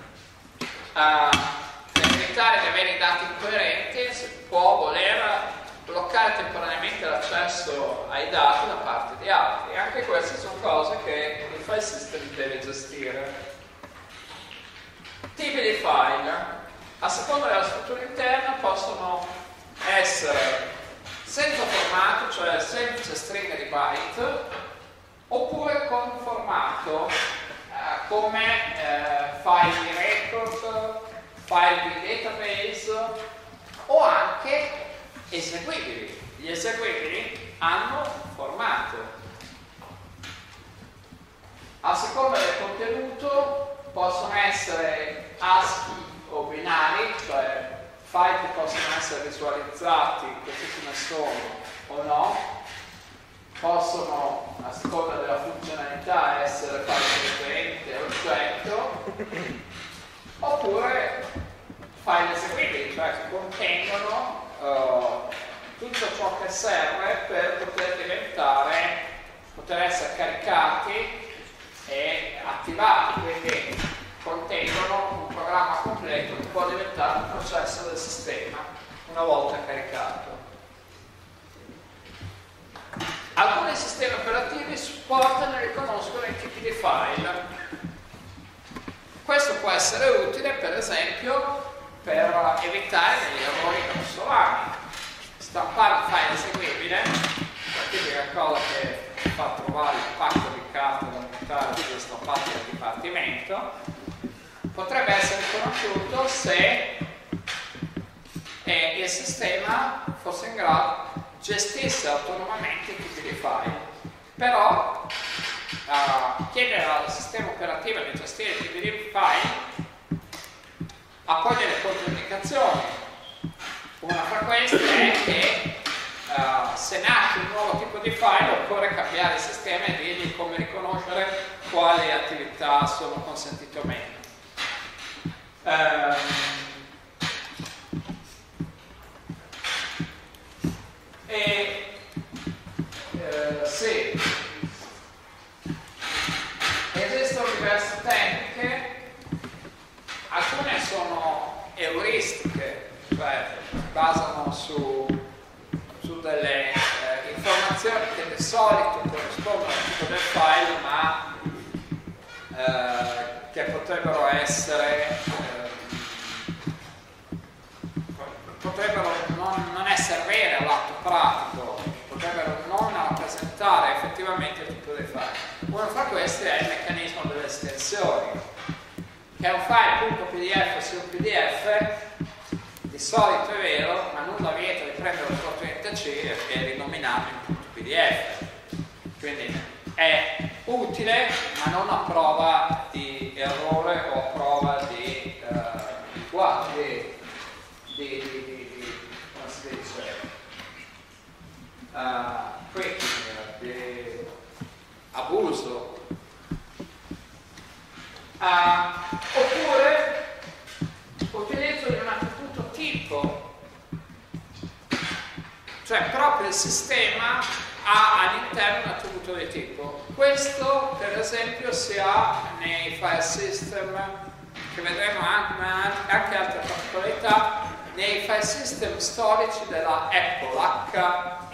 Per evitare di avere i dati incoerenti si può voler bloccare temporaneamente l'accesso ai dati da parte di altri. Anche queste sono cose che il file system deve gestire. Tipi di file. A seconda della struttura interna possono essere senza formato, cioè semplice stringa di byte, oppure con formato come file di record, file di database o anche eseguibili. Gli eseguibili hanno formato. A seconda del contenuto possono essere ASCII o binari, cioè file che possono essere visualizzati, così come sono o no, possono, a seconda della funzionalità, essere file presente, oggetto, oppure file eseguibili, cioè che contengono tutto ciò che serve per poter essere caricati e attivati, quindi contengono un programma completo che può diventare un processo del sistema una volta caricato. Alcuni sistemi operativi supportano e riconoscono i tipi di file. Questo può essere utile, per esempio, per evitare degli errori grossolani. Stampare un file eseguibile, la tipica cosa che fa trovare il pacco di carte da montare di stampati al dipartimento, potrebbe essere riconosciuto se il sistema fosse in grado gestisse autonomamente i tipi di file. Però chiedere al sistema operativo di gestire i tipi di file ha poi delle controindicazioni. Una fra queste è che se nasce un nuovo tipo di file occorre cambiare il sistema e dirgli come riconoscere quali attività sono consentite o meno. Sì, esistono diverse tecniche, alcune sono euristiche, cioè basano su delle informazioni che di solito corrispondono al tipo del file, ma che potrebbero non essere vere all'atto pratico, potrebbero non rappresentare effettivamente il tipo di file. Uno fra questi è il meccanismo delle estensioni, che è un file .pdf su un pdf, di solito è vero, ma nulla vieta di prendere il portfolio C e rinominarlo in .pdf. Quindi è utile, ma non a prova di errore o a prova di come si dice? Di abuso. Oppure utilizzo di un attributo tipo, cioè proprio il sistema ha all'interno un attributo di tipo. Questo per esempio si ha nei file system, che vedremo anche altre particolarità, nei file system storici della Apple,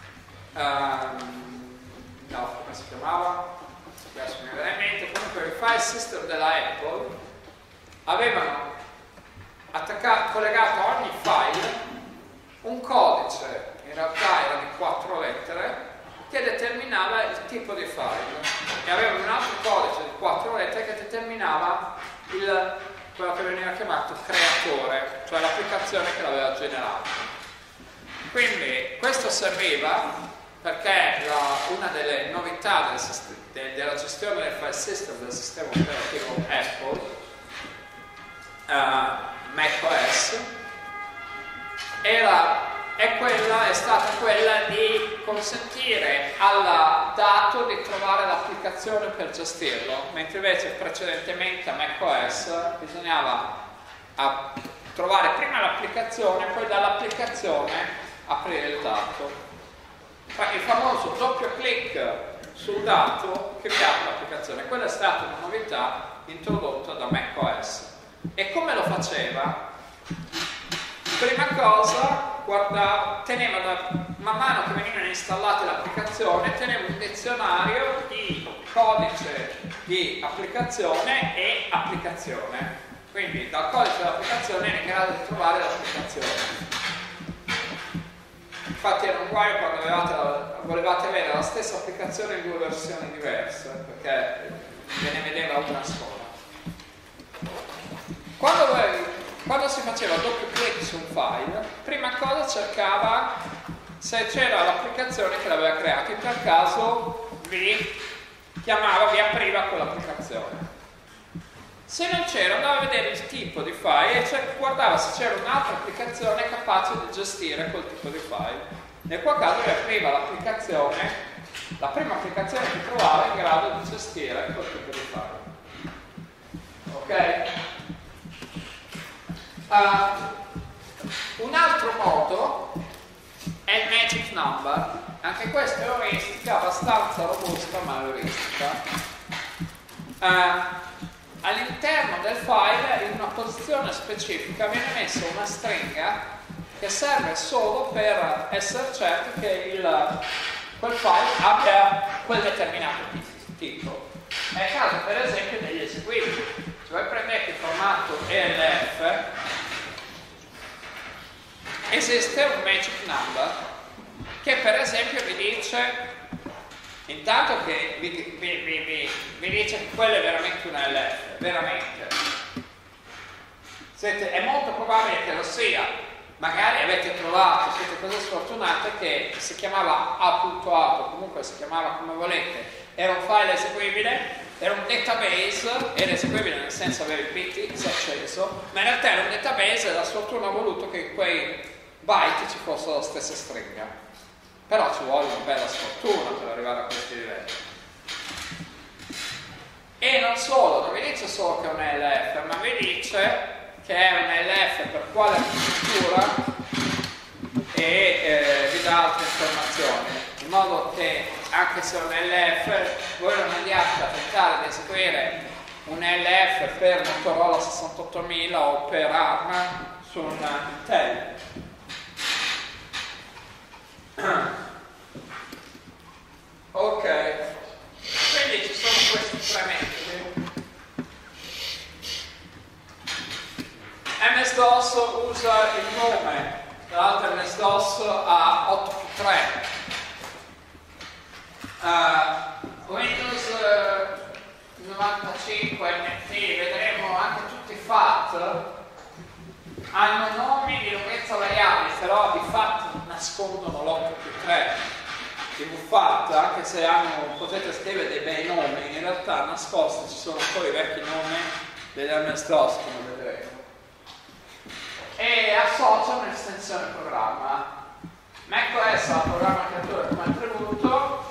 no, come si chiamava? Adesso mi viene in mente. Comunque i file system della Apple avevano collegato a ogni file un codice, in realtà era di 4 lettere, che determinava il tipo di file, e aveva un altro codice di 4 lettere che determinava quello che veniva chiamato creatore, cioè l'applicazione che l'aveva generato. Quindi questo serviva perché una delle novità della gestione del file system del sistema operativo Apple, macOS, è stata quella di consentire al dato di trovare l'applicazione per gestirlo, mentre invece precedentemente a macOS bisognava trovare prima l'applicazione e poi dall'applicazione aprire il dato. Il famoso doppio clic sul dato che vi apre l'applicazione. Quella è stata una novità introdotta da macOS. E come lo faceva? Prima cosa, teneva man mano che venivano installate l'applicazione, teneva un dizionario di codice di applicazione e applicazione. Quindi dal codice dell'applicazione era in grado di trovare l'applicazione. Infatti era un guaio quando volevate avere la stessa applicazione in 2 versioni diverse, perché ve ne vedeva una sola. Quando si faceva doppio clic su un file, prima cosa cercava se c'era l'applicazione che l'aveva creato, in tal caso vi apriva quell'applicazione. Se non c'era, andava a vedere il tipo di file e guardava se c'era un'altra applicazione capace di gestire quel tipo di file. Nel qual caso riapriva l'applicazione, la prima applicazione che trovava in grado di gestire quel tipo di file. Ok? Un altro modo è il magic number. Anche questa è euristica, abbastanza robusta ma euristica. All'interno del file, in una posizione specifica, viene messa una stringa che serve solo per essere certi che quel file abbia quel determinato tipo. È il caso per esempio degli eseguibili. Se voi prendete il formato ELF, esiste un magic number che per esempio vi dice, intanto che vi dice che quello è veramente un ELF, veramente. È molto probabile che lo sia, magari avete trovato, siete così sfortunate che si chiamava A.A, comunque si chiamava come volete, era un file eseguibile, era un database, era eseguibile nel senso aveva i bit X acceso, ma in realtà era un database e la sfortuna ha voluto che in quei byte ci fosse la stessa stringa. Però ci vuole una bella sfortuna per arrivare a questi livelli. E non solo, non vi dice solo che è un ELF, ma vi dice che è un ELF per quale architettura e vi dà altre informazioni, in modo che anche se è un ELF voi non andiate a tentare di eseguire un ELF per Motorola 68000 o per ARM su un Intel. Ok, quindi ci sono questi tre metodi. MS-DOS usa il nome, tra l'altro MS-DOS ha 8+3. Windows 95 NT, vedremo anche tutti i FAT, hanno nomi di lunghezza variabili, però di FAT nascondono l'8+3. I FAT, anche se potete scrivere dei bei nomi, in realtà nascosti ci sono ancora i vecchi nomi degli MS-DOS, come vedremo. E associa un'estensione programma. macOS ha un programma creatore come attributo.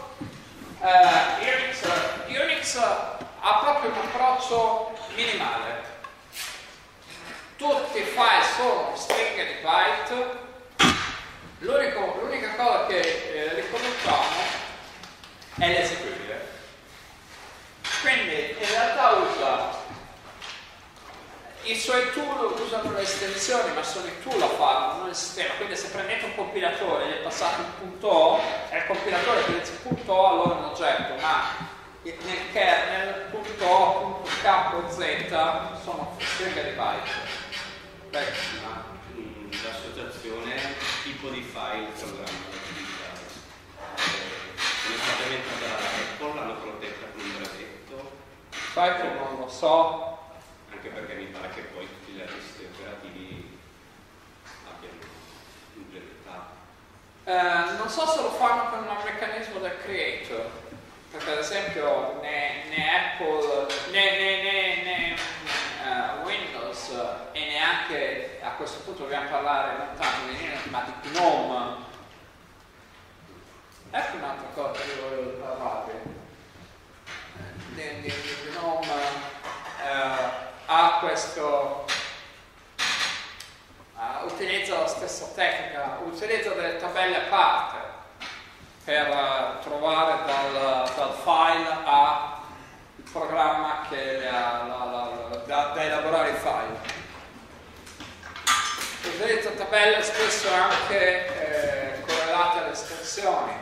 Unix ha proprio un approccio minimale. Tutti i file sono stringhe di byte. L'unica cosa che riconosciamo è l'eseguibile. Quindi in realtà i suoi tool usano le estensioni, ma sono i tool a farlo, non il sistema. Quindi se prendete un compilatore e gli passate un punto .o, è il compilatore che dice punto .o, allora è un oggetto, ma nel kernel punto .o, punto .k o z sono stringhe di byte. L'associazione tipo di file programma da utilizzare. Sono state inventate dalla Apple, l'hanno protetta con un brevetto. Sai che non lo so. Anche perché mi pare che poi tutti gli sistemi operativi abbiano implementato. Non so se lo fanno con un meccanismo del creator, perché ad esempio né Apple né Windows e neanche a questo punto dobbiamo parlare non tanto di Linux ma di GNOME. Ecco un'altra cosa che volevo parlarvi di GNOME. Ha questo utilizza la stessa tecnica, utilizza delle tabelle a parte per trovare dal file il programma che da elaborare i file. Utilizza tabelle spesso anche correlate alle estensioni.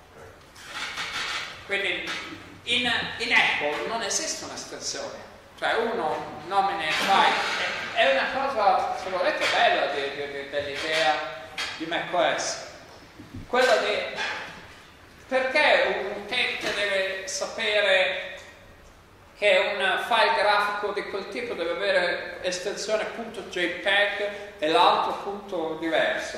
Quindi in Apple non esiste un'estensione. Cioè uno nomina il file, è una cosa, se volete, bella dell'idea di macOS. Quella di perché un utente deve sapere che un file grafico di quel tipo deve avere estensione .jpeg e l'altro punto diverso.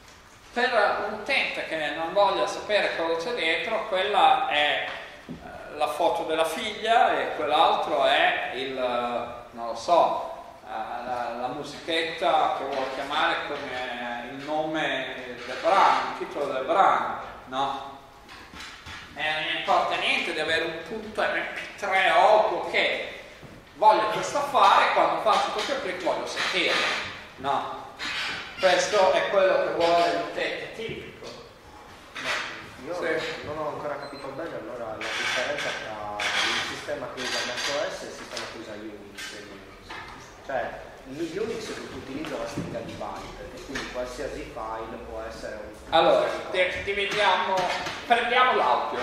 Per un utente che non voglia sapere cosa c'è dietro, quella è la foto della figlia e quell'altro è il, non lo so, la musichetta che vuole chiamare come il nome del brano, il titolo del brano, no? E non importa niente di avere un punto MP3 o che voglio questo affare, quando faccio questo clic voglio sentirlo, no? Questo è quello che vuole l'utente tipico. Io non ho ancora capito bene allora la differenza tra il sistema che usa macOS e il sistema che usa Unix. Cioè, Unix tu utilizza la stringa di byte, e quindi qualsiasi file può essere un... Allora, prendiamo l'audio.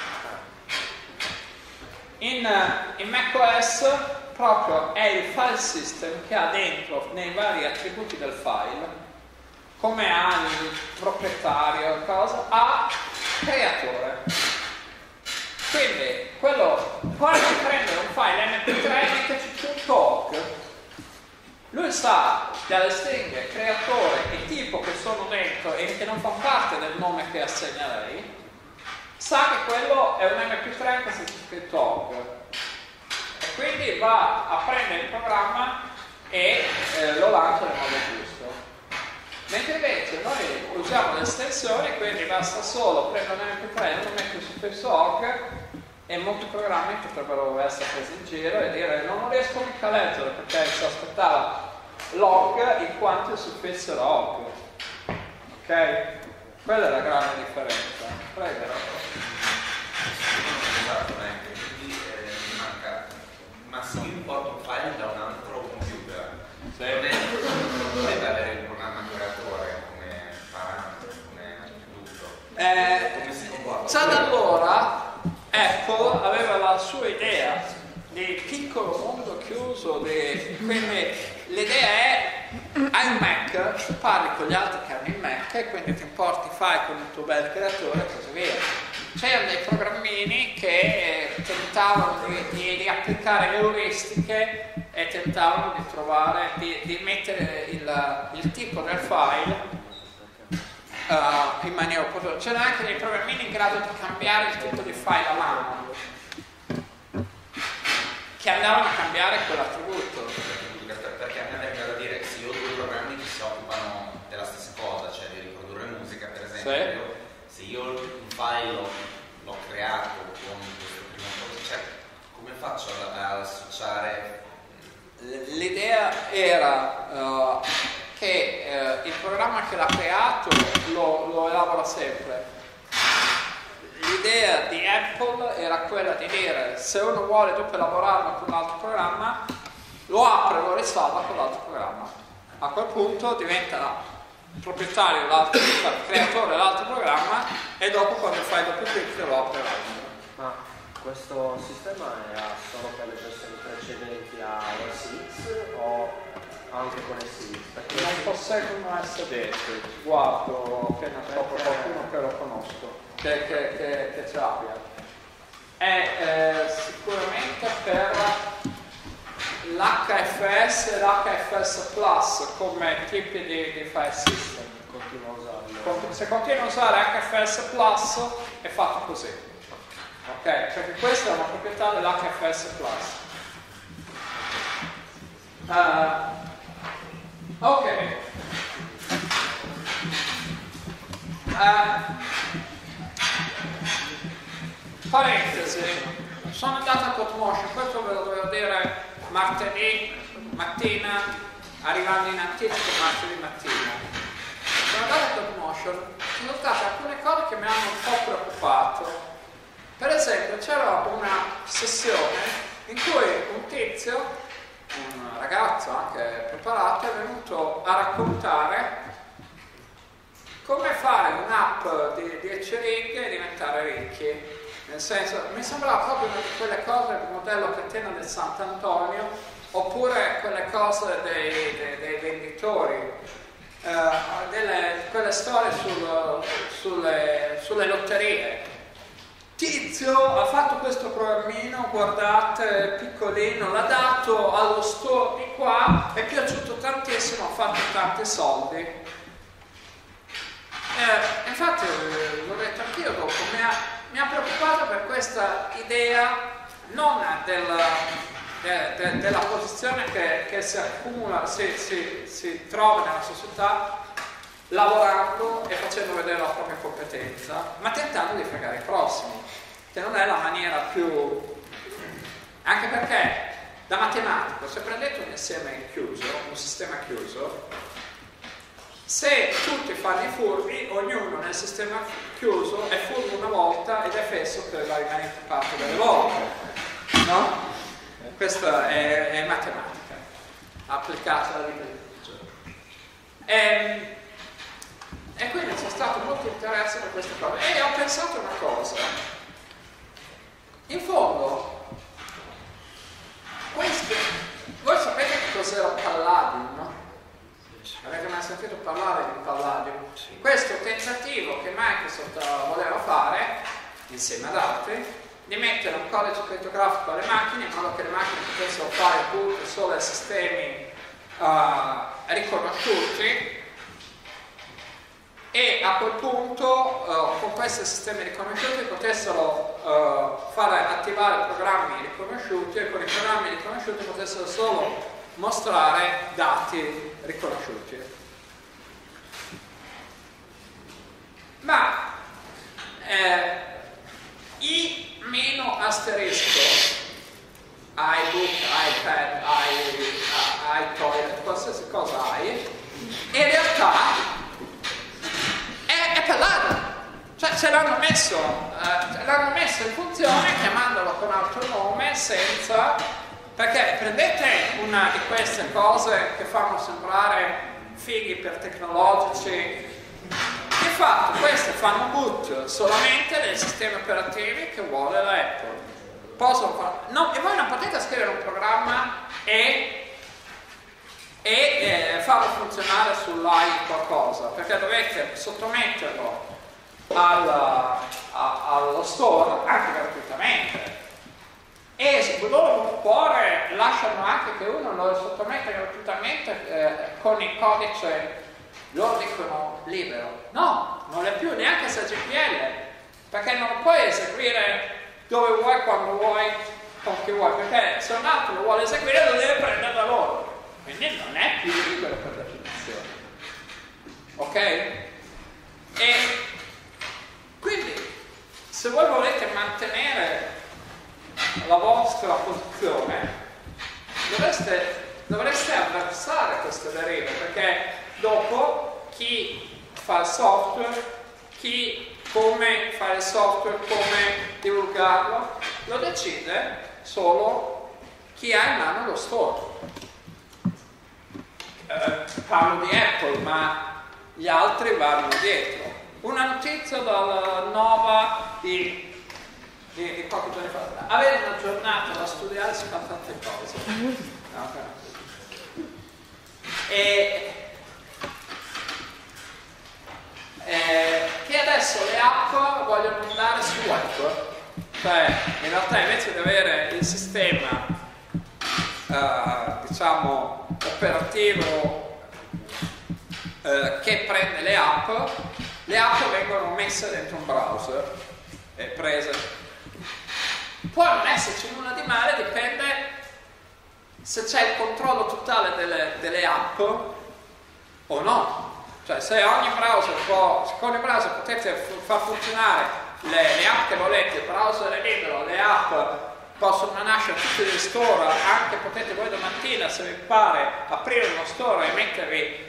In macOS proprio è il file system che ha dentro nei vari attributi del file, come ha il proprietario, cosa, ha creatore. Quindi quello quando prende un file MP3 e metterci un talk, lui sa dalle stringhe creatore e tipo che sono dentro e che non fa parte del nome che assegna lei, sa che quello è un MP3 che si scrive talk. E quindi va a prendere il programma e lo lancia nel modo giusto. Mentre invece noi usiamo le estensioni, quindi basta solo prendere un MP3 e lo mettere su Facebook e molti programmi potrebbero essere presi in giro e dire non riesco mica a leggere perché si aspettava log in quanto il suffisso log. Ok? Quella è la grande differenza. Prego. Esatto, quindi manca, ma se io importo un file da un altro computer, Sì. non deve avere il programma creatore come parametro, come attributo. Come si comporta? Già da allora Apple aveva la sua idea di piccolo mondo chiuso, quindi l'idea è hai un Mac, parli con gli altri che hanno il Mac e quindi ti importi file con il tuo bel creatore e così via. C'erano dei programmini che tentavano di applicare le euristiche e tentavano di trovare, di mettere il tipo del file in maniera opportuna. C'erano anche dei programmini in grado di cambiare il tipo di file a mano, che andavano a cambiare quell'attributo. Perché a me venga da dire che se io ho due programmi che si occupano della stessa cosa, cioè di riprodurre musica per esempio, se io un file l'ho creato con questo primo progetto, cioè come faccio ad associare? L'idea era che il programma che l'ha creato lo elabora sempre. L'idea di Apple era quella di dire se uno vuole dopo elaborarlo con un altro programma lo apre e lo risalva con l'altro programma. A quel punto diventa proprietario il creatore dell'altro programma e dopo quando fai doppio clic lo apre l'altro. Ma questo sistema era solo per le versioni precedenti a OS X o anche con SX? Perché Non posseggono SD, guardo appena scopro qualcuno che lo conosco, che ce l'abbia. È sicuramente per l'HFS e l'HFS Plus come tipi di file system. continua a usarlo. Se continua a usare HFS Plus è fatto così. Ok? Perché questa è una proprietà dell'HFS Plus. Ok. Parentesi. Sono andato a Codmotion, questo ve lo dovevo dire martedì mattina, arrivando in anticipo martedì mattina. Sono andato a Codmotion, ci sono state alcune cose che mi hanno un po' preoccupato. Per esempio c'era una sessione in cui un tizio, un ragazzo anche preparato, è venuto a raccontare come fare un'app di 10 righe e diventare ricchi. Nel senso, mi sembrava proprio una di quelle cose del modello catena del Sant'Antonio, oppure quelle cose dei venditori, quelle storie sulle lotterie. Tizio ha fatto questo programmino, guardate, piccolino, l'ha dato allo store di qua, è piaciuto tantissimo, ha fatto tanti soldi. Infatti l'ho detto anch'io dopo, mi mi ha preoccupato per questa idea non della posizione che si accumula, si trova nella società lavorando e facendo vedere la propria competenza, ma tentando di fregare i prossimi, che non è la maniera più... Anche perché da matematico, se prendete un insieme chiuso, un sistema chiuso, se tutti fanno i furbi, ognuno nel sistema chiuso è furbo una volta ed è fesso per la rimanente parte delle volte, no? Questa è matematica applicata alla vita di tutti i giorni. E quindi c'è stato molto interesse per queste cose e ho pensato una cosa: in fondo voi sapete che cos'era Palladium, no? Avete mai sentito parlare di Palladium? Sì. Questo tentativo che Microsoft voleva fare insieme ad altri di mettere un codice crittografico alle macchine in modo che le macchine potessero fare boot solo ai sistemi riconosciuti, e a quel punto con questi sistemi riconosciuti potessero fare attivare programmi riconosciuti, e con i programmi riconosciuti potessero solo mostrare dati riconosciuti. Ma I meno asterisco, iBook, iPad, iToilet, qualsiasi cosa hai, in realtà è Palladium. Cioè ce l'hanno messo in funzione chiamandolo con altro nome, senza... Perché prendete una di queste cose che fanno sembrare fighi per tecnologici. Di fatto queste fanno boot solamente dei sistemi operativi che vuole la Apple. E voi non potete scrivere un programma e farlo funzionare sull'iPhone qualcosa, perché dovete sottometterlo allo store anche gratuitamente. E loro un cuore lasciano anche che uno lo sottometta gratuitamente con il codice. Loro dicono libero. No, non è più neanche se GPL, perché non puoi eseguire dove vuoi, quando vuoi, con chi vuoi, perché se un altro lo vuole eseguire lo deve prendere da loro. Quindi non è più libero per definizione. Ok? E quindi se voi volete mantenere la vostra posizione, dovreste avversare queste derive, perché dopo chi fa il software, come fare il software, come divulgarlo, lo decide solo chi ha in mano lo store. Parlo di Apple, ma gli altri vanno dietro. Una notizia dal Nova di pochi giorni fa. Avere una giornata da studiare si fa tante cose. Che adesso le app vogliono andare su web, cioè in realtà invece di avere il sistema diciamo operativo che prende le app vengono messe dentro un browser e prese. Può non esserci nulla di male, dipende se c'è il controllo totale delle app o no. Cioè se ogni browser con il browser potete far funzionare le app che volete, il browser è libero, le app possono nascere tutti gli store, anche potete voi domattina, se vi pare, aprire uno store e mettervi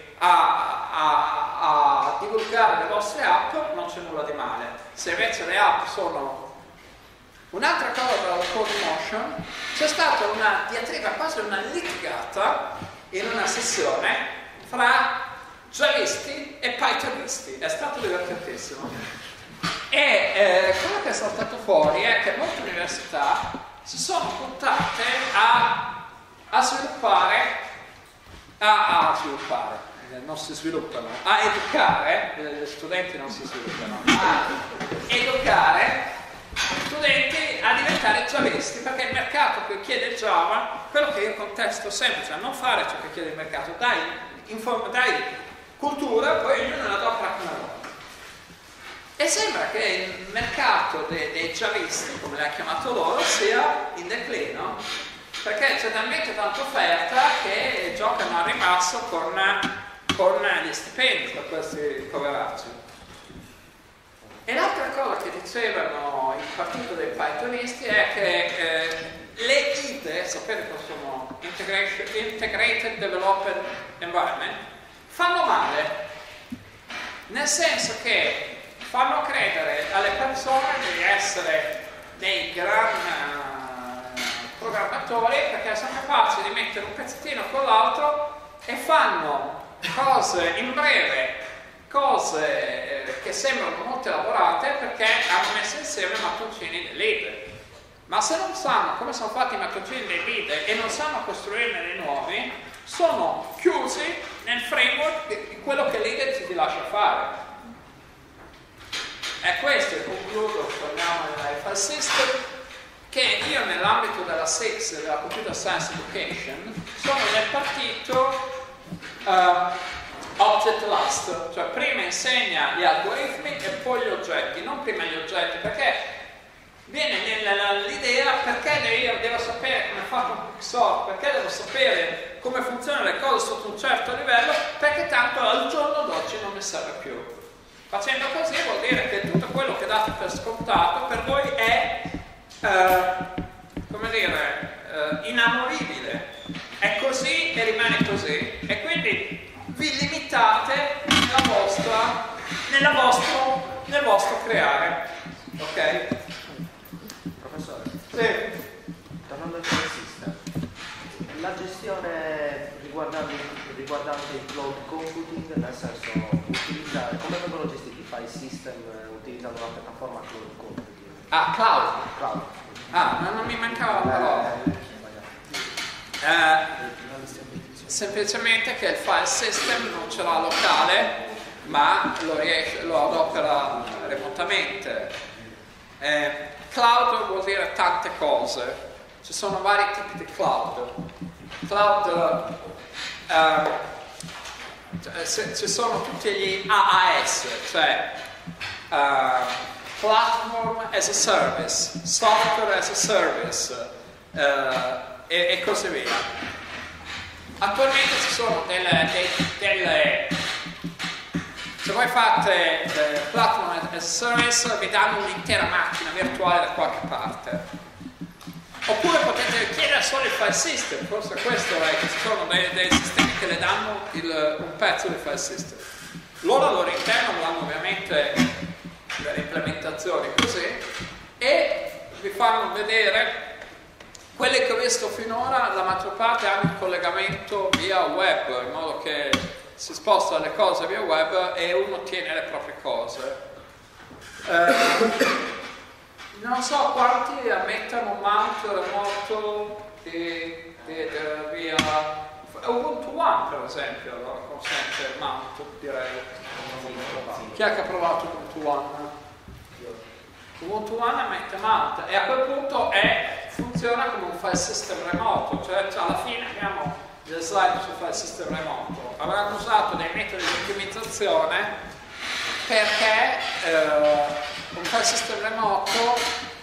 a divulgare le vostre app, non c'è nulla di male. Se invece le app sono un'altra cosa dalla CodeMotion, c'è stata una diatriba, quasi una litigata in una sessione fra Javisti e Pythonisti, è stato divertentissimo. E quello che è saltato fuori è che molte università si sono puntate a sviluppare, non si sviluppano, a educare, gli studenti non si sviluppano, a educare studenti a diventare javisti, perché il mercato che chiede Java, quello che io contesto sempre, cioè non fare ciò che chiede il mercato, dai cultura, poi ognuno la adopera come vuole. E sembra che il mercato dei javisti, come l'ha chiamato loro, sia in declino, perché c'è talmente tanta offerta che giocano al ribasso con gli stipendi per questi poveracci. E l'altra cosa che dicevano il partito dei Pythonisti è che le IDE, sapete cosa sono? Integrated Development Environment, fanno male, nel senso che fanno credere alle persone di essere dei gran programmatori perché sono capaci di mettere un pezzettino con l'altro e fanno cose in breve, cose che sembrano molto elaborate perché hanno messo insieme i mattoncini dei leader. Ma se non sanno come sono fatti i mattoncini dei leader e non sanno costruirne dei nuovi, sono chiusi nel framework di quello che il leader ti lascia fare. È questo, e concludo, torniamo ai file system, che io nell'ambito della SIX, della Computer Science Education, sono nel partito Object Last, cioè prima insegna gli algoritmi e poi gli oggetti, non prima gli oggetti, perché viene l'idea perché io devo sapere come è fatto un quicksort, perché devo sapere come funzionano le cose sotto un certo livello, perché tanto al giorno d'oggi non mi serve più. Facendo così vuol dire che tutto quello che date per scontato per voi è, come dire, inamovibile. È così e rimane così. E quindi vi limitate nel vostro creare. Ok? Professore? Sì. Tornando al file system, la gestione riguardante il cloud computing, nel senso utilizzare, come vengono gestiti i file system utilizzando una piattaforma cloud computing? Ah, cloud. Cloud. Ah, non mi mancava la parola. Semplicemente che il file system non ce l'ha locale, ma lo adopera remotamente. Cloud vuol dire tante cose. Ci sono vari tipi di cloud. Ci sono tutti gli AAS, cioè Platform as a Service, Software as a Service e così via. Attualmente ci sono delle se voi fate Platform as a Service vi danno un'intera macchina virtuale da qualche parte. Oppure potete chiedere solo il file system, forse questo è che ci sono dei sistemi che le danno un pezzo del file system. Loro al loro interno hanno ovviamente delle implementazioni così e vi fanno vedere quelle che ho visto finora, la maggior parte hanno il collegamento via web, in modo che si spostano le cose via web e uno ottiene le proprie cose. Non so quanti ammettano un mount remoto via Ubuntu One, per esempio, allora consente il mount, direi. Chi è che ha provato Ubuntu One? Ubuntu One ammette mount e a quel punto funziona come un file system remoto, cioè alla fine abbiamo delle slide sul file system remoto. Avranno usato dei metodi di ottimizzazione perché un file system remoto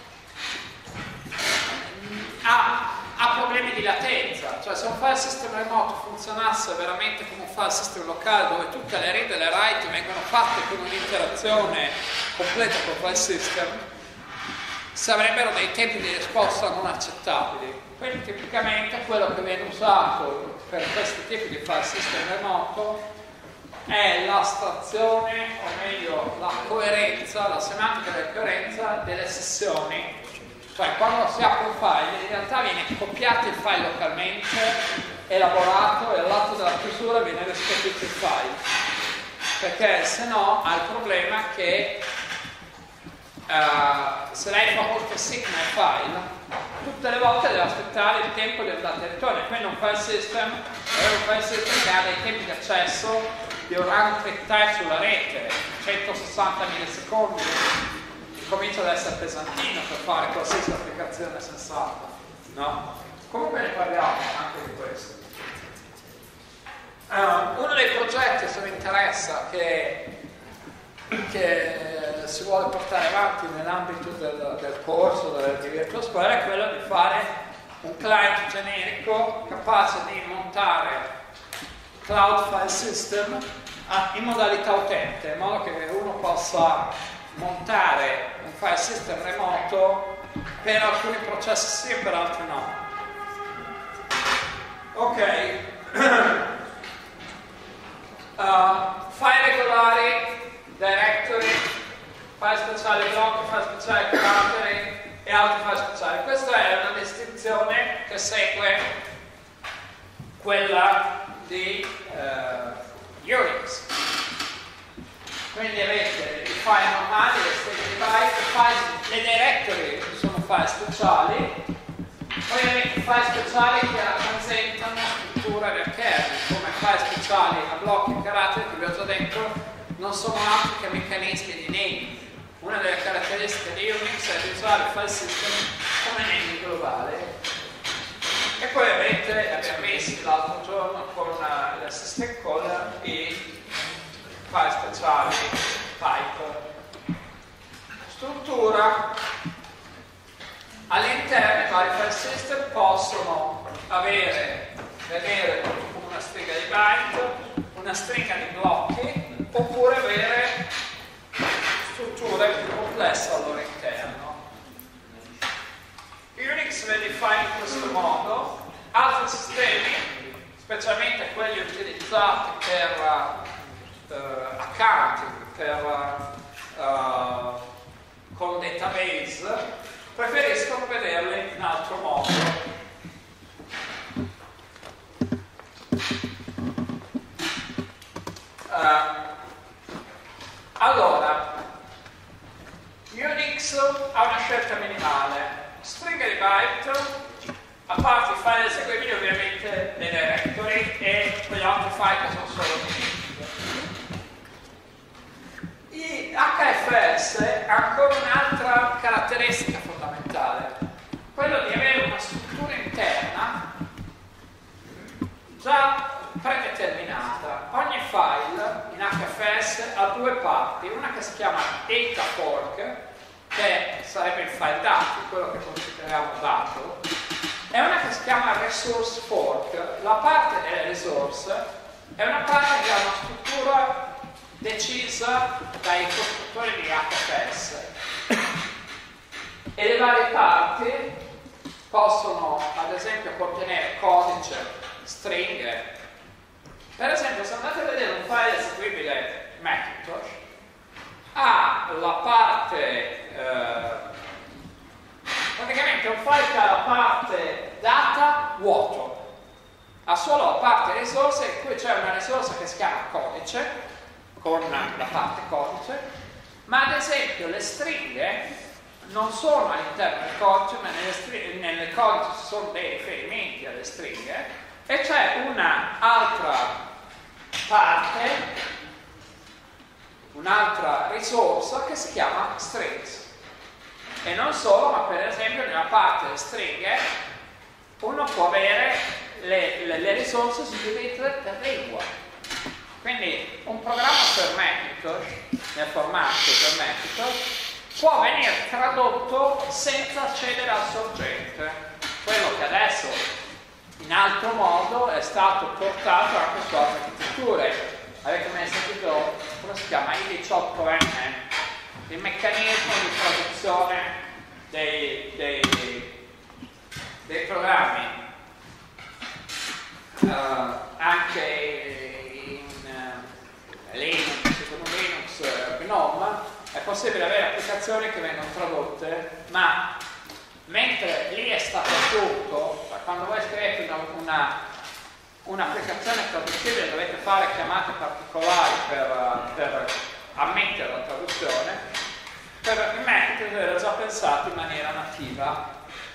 ha problemi di latenza, cioè se un file system remoto funzionasse veramente come un file system locale dove tutte le read e le write vengono fatte con un'interazione completa col file system, si avrebbero dei tempi di risposta non accettabili. Quindi tipicamente quello che viene usato per questi tipi di file system remoto è l'astrazione, o meglio la coerenza, la semantica della coerenza delle sessioni. Cioè quando si apre un file in realtà viene copiato il file localmente, elaborato e all'atto della chiusura viene riscoperto il file. Perché se no ha il problema che se lei fa molte sigma al file, tutte le volte deve aspettare il tempo di andata e ritorno. Quindi un file system è un file system che ha dei tempi di accesso di un round trip sulla rete, 160 millisecondi, comincia ad essere pesantino per fare qualsiasi applicazione sensata, no? Comunque ne parliamo anche di questo. Uno dei progetti, se vi interessa, che si vuole portare avanti nell'ambito del corso del Virtual Square è quello di fare un client generico capace di montare Cloud File System in modalità utente, in modo che uno possa montare un file system remoto per alcuni processi sì e per altri no. Ok. File regolari, directory, file speciali blocchi, file speciali caratteri e altri file speciali. Questa è una distinzione che segue quella di Unix. Quindi avete i file normali, le stringhe di byte, le directory che sono file speciali, poi avete i file speciali che rappresentano strutture del kernel, come file speciali a blocchi e caratteri che vi ho già detto, non sono altro che meccanismi di naming. Una delle caratteristiche di Unix è di usare il file system come naming globale. E poi avete, abbiamo visto l'altro giorno con la system call i file speciali type. Struttura. All'interno i vari file system possono vedere una stringa di byte, una stringa di blocchi, oppure avere strutture più complesse al loro interno. Unix ve li fa in questo modo, altri sistemi, specialmente quelli utilizzati per accounting, con database, preferiscono vederli in altro modo. Allora, Unix ha una scelta minimale. Stringhe di byte, a parte i file eseguibili ovviamente le directory e quegli altri file che sono solo di HFS ha ancora un'altra caratteristica fondamentale, quello di avere una struttura interna già predeterminata. Ogni file in HFS ha due parti, una che si chiama data fork, che sarebbe il file dati, quello che consideriamo dato, e una che si chiama resource fork. La parte delle risorse è una parte che ha una struttura decisa dai costruttori di HFS e le varie parti possono ad esempio contenere codice, stringhe. Per esempio, se andate a vedere un file eseguibile Macintosh, ha la parte praticamente un file che ha la parte data vuoto, ha solo la parte risorse, in cui c'è una risorsa che si chiama codice con la parte codice, ma ad esempio le stringhe non sono all'interno del codice, ma nel codice ci sono dei riferimenti alle stringhe e c'è un'altra parte, un'altra risorsa che si chiama strings. E non solo, ma per esempio nella parte delle stringhe uno può avere le risorse suddivise per lingua. Quindi un programma per Macintosh, nel formato per Macintosh, può venire tradotto senza accedere al sorgente. Quello che adesso in altro modo è stato portato anche su altre architetture. Avete mai sentito come si chiama? I18N, il meccanismo di traduzione dei programmi. Anche Linux, secondo Linux, GNOME, è possibile avere applicazioni che vengono tradotte, ma mentre lì è stato aggiunto, quando voi scrivete un'applicazione traducibile dovete fare chiamate particolari per ammettere la traduzione, per il Macintosh era già pensato in maniera nativa.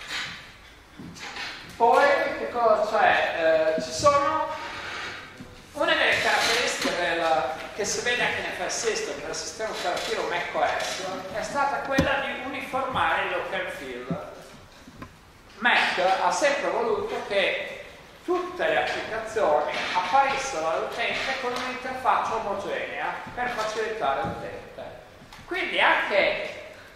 Poi che cosa c'è? Ci sono una delle caratteristiche che si vede anche nel file system del sistema operativo macOS è stata quella di uniformare il look and feel. Mac ha sempre voluto che tutte le applicazioni apparissero all'utente con un'interfaccia omogenea per facilitare l'utente. Quindi anche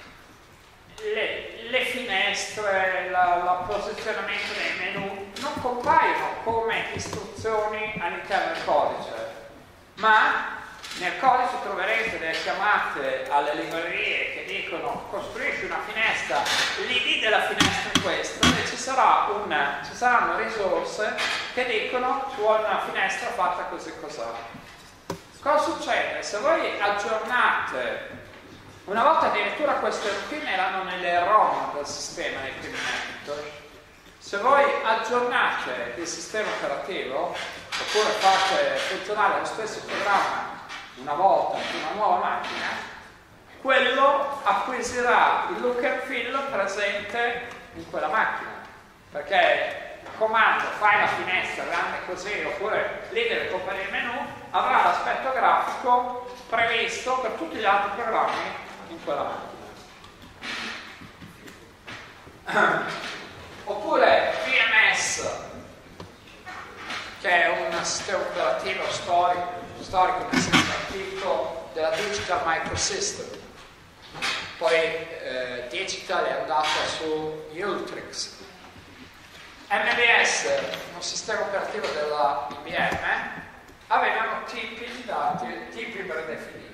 le finestre, il posizionamento dei menu non compaiono come istruzioni all'interno del codice, ma nel codice troverete delle chiamate alle librerie che dicono costruisci una finestra, l'id della finestra è questa, e ci saranno risorse che dicono ci vuole una finestra fatta così cos'ha. Cosa succede? Se voi aggiornate, una volta addirittura queste routine erano nelle ROM del sistema nei primi monitor, se voi aggiornate il sistema operativo oppure fate funzionare lo stesso programma una volta su una nuova macchina, quello acquisirà il look and feel presente in quella macchina, perché il comando fai la finestra grande così oppure lì deve comparire il menu avrà l'aspetto grafico previsto per tutti gli altri programmi in quella macchina. Oppure VMS, che è un sistema operativo storico nel senso antico della Digital Microsystem. Poi Digital è andata su Ultrix. MBS, un sistema operativo della IBM, avevano tipi di dati, tipi predefiniti.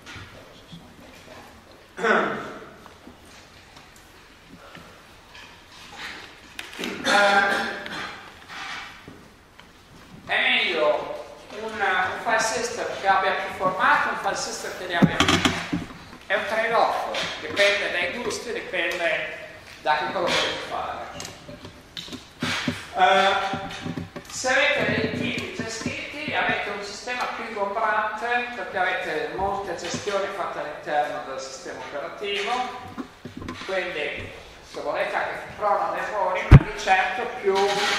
È meglio un file system che abbia più formato, un file system che ne abbia meno. È un trade-off, dipende dai gusti, dipende da che cosa volete fare. Se avete dei tipi gestiti, avete un sistema più ingombrante perché avete molte gestioni fatte all'interno del sistema operativo, quindi se volete anche provano errori, ma di certo più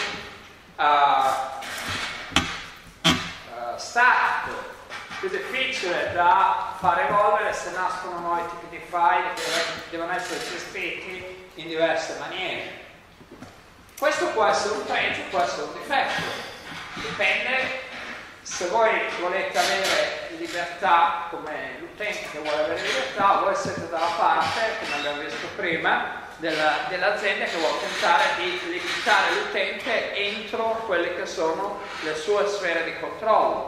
statico, più difficile da far evolvere se nascono nuovi tipi di file che devono essere gestiti in diverse maniere. Questo può essere un pregio, può essere un difetto, dipende se voi volete avere libertà come l'utente che vuole avere libertà, voi siete dalla parte, come abbiamo visto prima, dell'azienda che vuole tentare di limitare l'utente entro quelle che sono le sue sfere di controllo.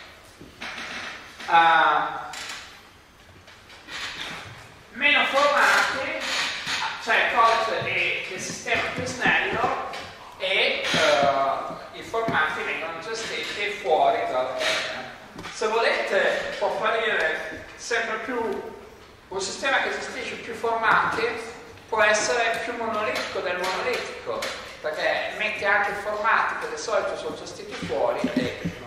Meno formati, cioè il codice del sistema più snello e i formati vengono gestiti fuori dal kernel. Se volete può apparire sempre più un sistema che gestisce più formati, può essere più monolitico del monolitico, perché mette anche formati che di solito sono gestiti fuori dentro.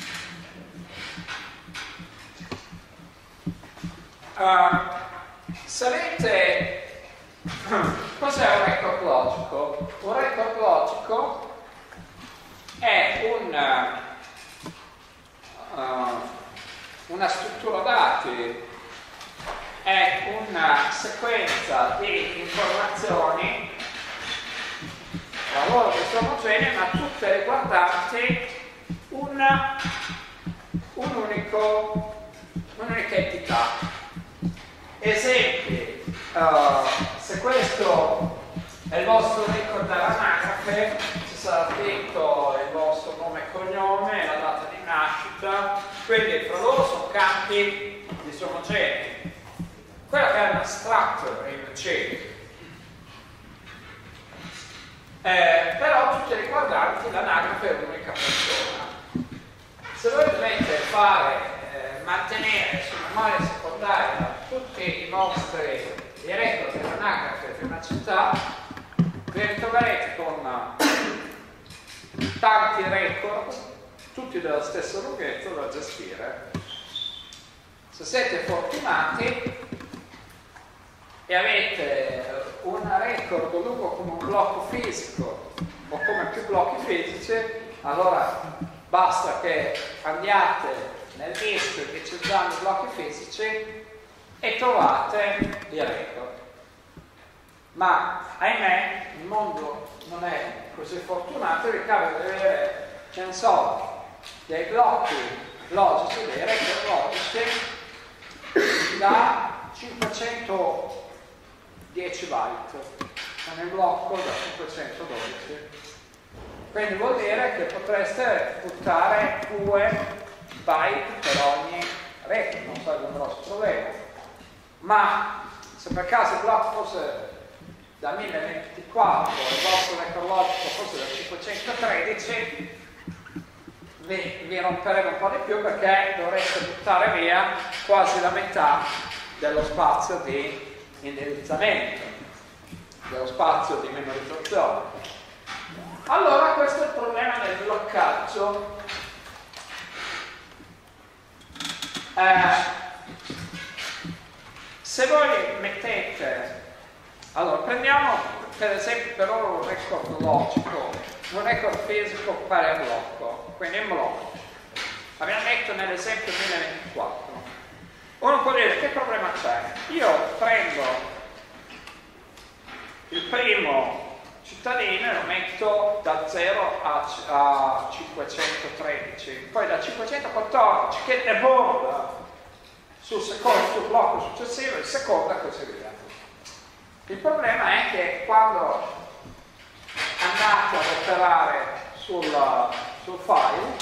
Se avete cos'è un record logico? Un record logico è una struttura dati, è una sequenza di informazioni a lavoro disomogenee, ma tutte riguardanti un'unica entità. Esempi, se questo è il vostro record dell'anagrafe, ci sarà scritto il vostro nome e cognome, la data di nascita, quindi fra loro sono campi disomogenei. Quello che è un astratto in C, però tutti riguardanti l'anagrafe è un'unica persona. Se voi dovete mantenere sulla memoria secondaria tutti i vostri record dell'anagrafe di una città, vi ritroverete con tanti record, tutti della stessa lunghezza da gestire. Se siete fortunati e avete un record lungo come un blocco fisico o come più blocchi fisici, allora basta che andiate nel disco indicizzando i blocchi fisici e trovate il record. Ma ahimè il mondo non è così fortunato e vi capita di avere, ce ne so, dei blocchi logici, dei record logici da 510 byte, nel blocco da 512. Quindi vuol dire che potreste buttare 2 byte per ogni record, non sarebbe un grosso problema. Ma se per caso il blocco fosse da 1024 e il vostro record logico fosse da 513, vi romperebbe un po' di più, perché dovreste buttare via quasi la metà dello spazio di indirizzamento, dello spazio di memorizzazione. Allora questo è il problema del bloccaggio. Se voi mettete, allora prendiamo per esempio per ora un record logico, un record fisico pari a blocco, quindi un blocco. Abbiamo detto nell'esempio 1024. Uno può dire: che problema c'è? Io prendo il primo cittadino e lo metto da 0 a 513, poi da 514 che deborda sul blocco successivo, il secondo e così via. Il problema è che quando andate ad operare sul file,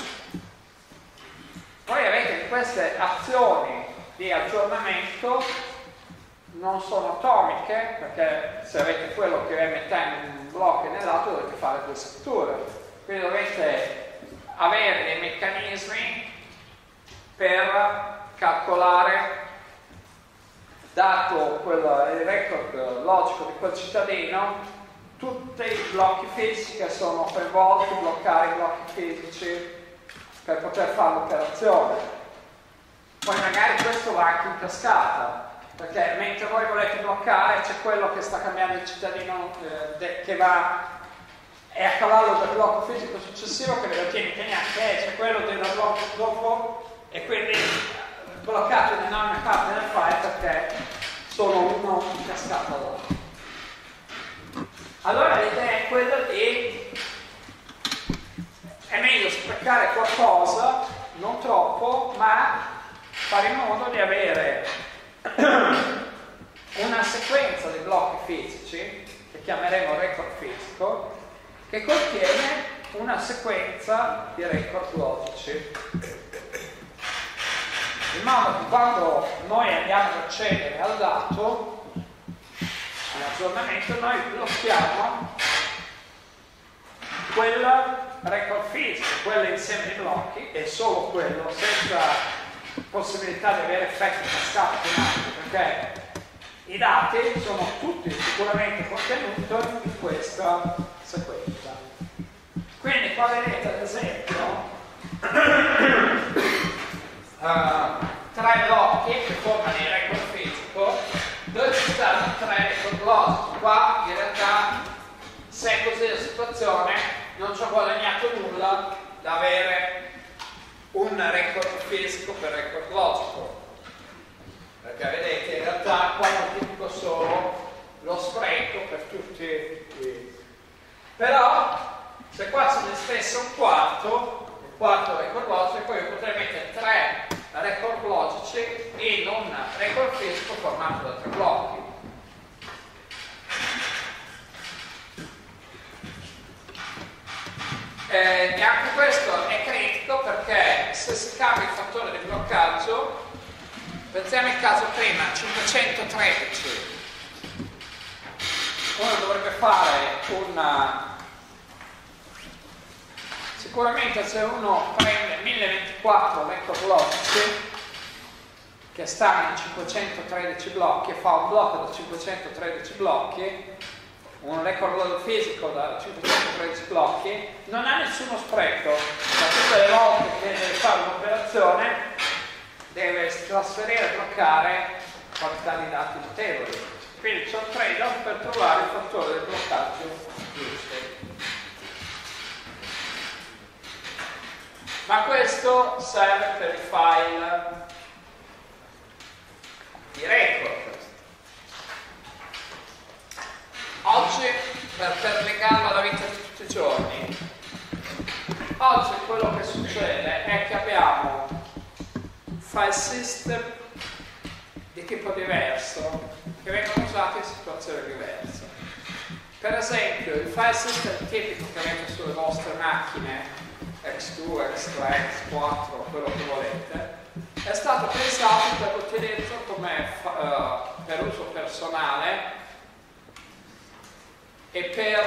voi avete queste azioni di aggiornamento non sono atomiche, perché se avete quello che mette in un blocco e nell'altro dovete fare 2 scritture, quindi dovete avere dei meccanismi per calcolare, dato il record logico di quel cittadino, tutti i blocchi fisici che sono coinvolti, bloccare i blocchi fisici per poter fare l'operazione. Poi magari questo va anche in cascata, perché mentre voi volete bloccare c'è quello che sta cambiando il cittadino che è a cavallo del blocco fisico successivo, che ve lo tiene che c'è quello del blocco dopo, e quindi bloccato in enorme parte del file perché sono uno in cascata loro. Allora l'idea è quella di è meglio sprecare qualcosa, non troppo, ma fare in modo di avere una sequenza di blocchi fisici, che chiameremo record fisico, che contiene una sequenza di record logici. In modo che quando noi andiamo ad accedere al dato, all'aggiornamento, noi blocchiamo quel record fisico, quell'insieme di blocchi, e solo quello, senza possibilità di avere effetti cascata automatici, perché i dati sono tutti sicuramente contenuti in questa sequenza. Quindi qua vedete ad esempio 3 blocchi che formano il record fisico, dove ci stanno 3 record logici. Qua in realtà, se è così la situazione, non ci ho guadagnato nulla da avere un record fisico per record logico, perché vedete in realtà qua moltiplico solo lo spreco per tutti i... Però se qua ce ne stesse un quarto, il quarto record logico, poi io potrei mettere 3 record logici in un record fisico formato da 3 blocchi. E anche questo è critico, perché se si cambia il fattore di bloccaggio, pensiamo al caso prima, 513, uno dovrebbe fare sicuramente se uno prende 1024 record logici che stanno in 513 blocchi e fa un blocco da 513 blocchi, un record fisico da 513 blocchi, non ha nessuno spreco, ma tutte le volte che deve fare un'operazione deve trasferire e bloccare quantità di dati notevoli. Quindi c'è un trade-off per trovare il fattore del bloccaggio giusto. Ma questo serve per i file di record. Oggi, per legarlo alla vita di tutti i giorni, oggi quello che succede è che abbiamo un file system di tipo diverso che vengono usati in situazioni diverse. Per esempio, il file system tipico che avete sulle vostre macchine, X2, X3, X4, quello che volete, è stato pensato per l'utilizzo per uso personale e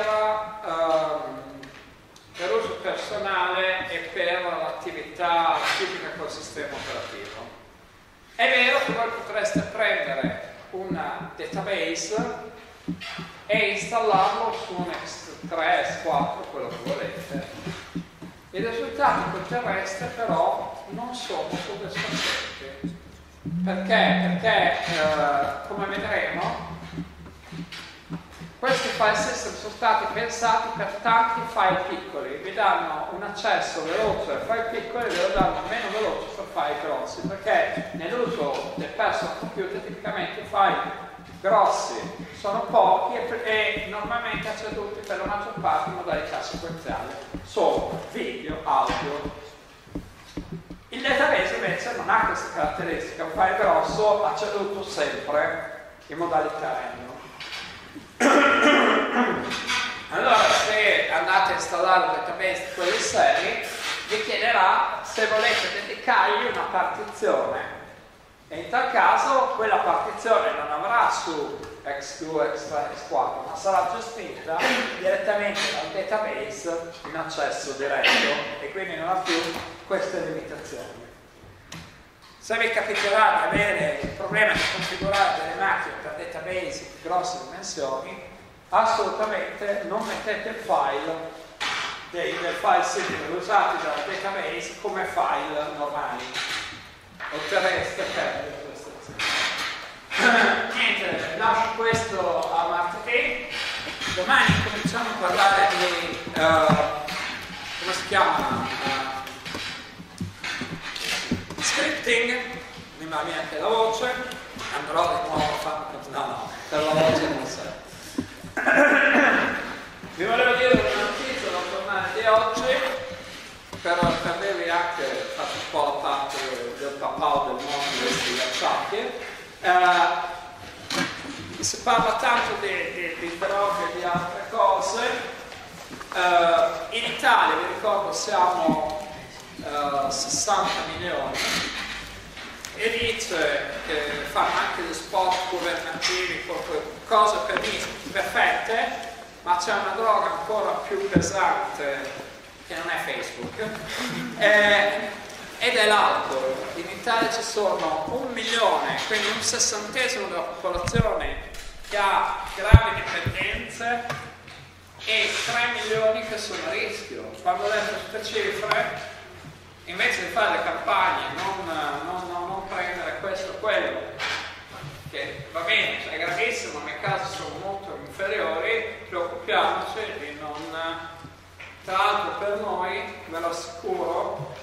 per uso personale e per l'attività tipica col sistema operativo. È vero che voi potreste prendere un database e installarlo su un X3, X4, quello che volete. I risultati che otterreste però non sono soddisfacenti. Perché? Perché, come vedremo, questi file system sono stati pensati per tanti file piccoli, vi danno un accesso veloce ai file piccoli e ve lo danno meno veloce per file grossi, perché nell'uso del personal computer tipicamente i file grossi sono pochi e normalmente acceduti per la maggior parte in modalità sequenziale, solo video, audio. Il database invece non ha queste caratteristiche, un file grosso acceduto sempre in modalità random. Allora, se andate a installare un database di quelle serie, vi chiederà se volete dedicargli una partizione. E in tal caso quella partizione non avrà su X2, X3, X4, ma sarà gestita direttamente dal database in accesso diretto e quindi non ha più queste limitazioni. Se vi capiterà di avere il problema di configurare delle macchine per database di grosse dimensioni, assolutamente non mettete il file del file system usati dal database come file normali. Otterreste perdere questa azione. Niente, lascio questo a martedì. Domani cominciamo a parlare di come si chiama? Scripting, mi va bene anche la voce, andrò di nuovo a fare. No, per la voce non serve. Vi volevo dire una notizia dal giornale di oggi, per dirvi anche, faccio un po' la parte del papà del mondo dei ghiacciati. Si parla tanto di droghe e di altre cose. In Italia, vi ricordo, siamo 60 milioni e dice che fanno anche gli spot governativi, cose perfette, ma c'è una droga ancora più pesante che non è Facebook ed è l'alcol. In Italia ci sono 1 milione, quindi un 60° della popolazione che ha gravi dipendenze e 3 milioni che sono a rischio. Quando ho letto queste cifre, invece di fare le campagne, non prendere questo o quello, che va bene, è gravissimo, ma i casi sono molto inferiori, preoccupiamoci di non. Tra l'altro per noi, ve lo assicuro,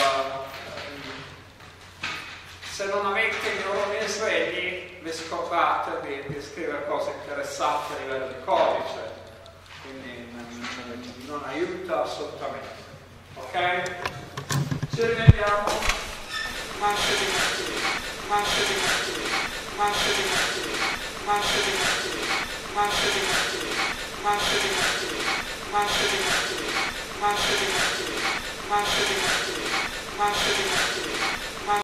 se non avete i neuroni svegli, vi scordate di scrivere cose interessanti a livello di codice, quindi non aiuta assolutamente. Ok? Ci rivediamo martedì mattina, martedì mattina, martedì mattina, martedì mattina, martedì mattina, martedì mattina, martedì mattina, martedì mattina, martedì mattina, martedì mattina.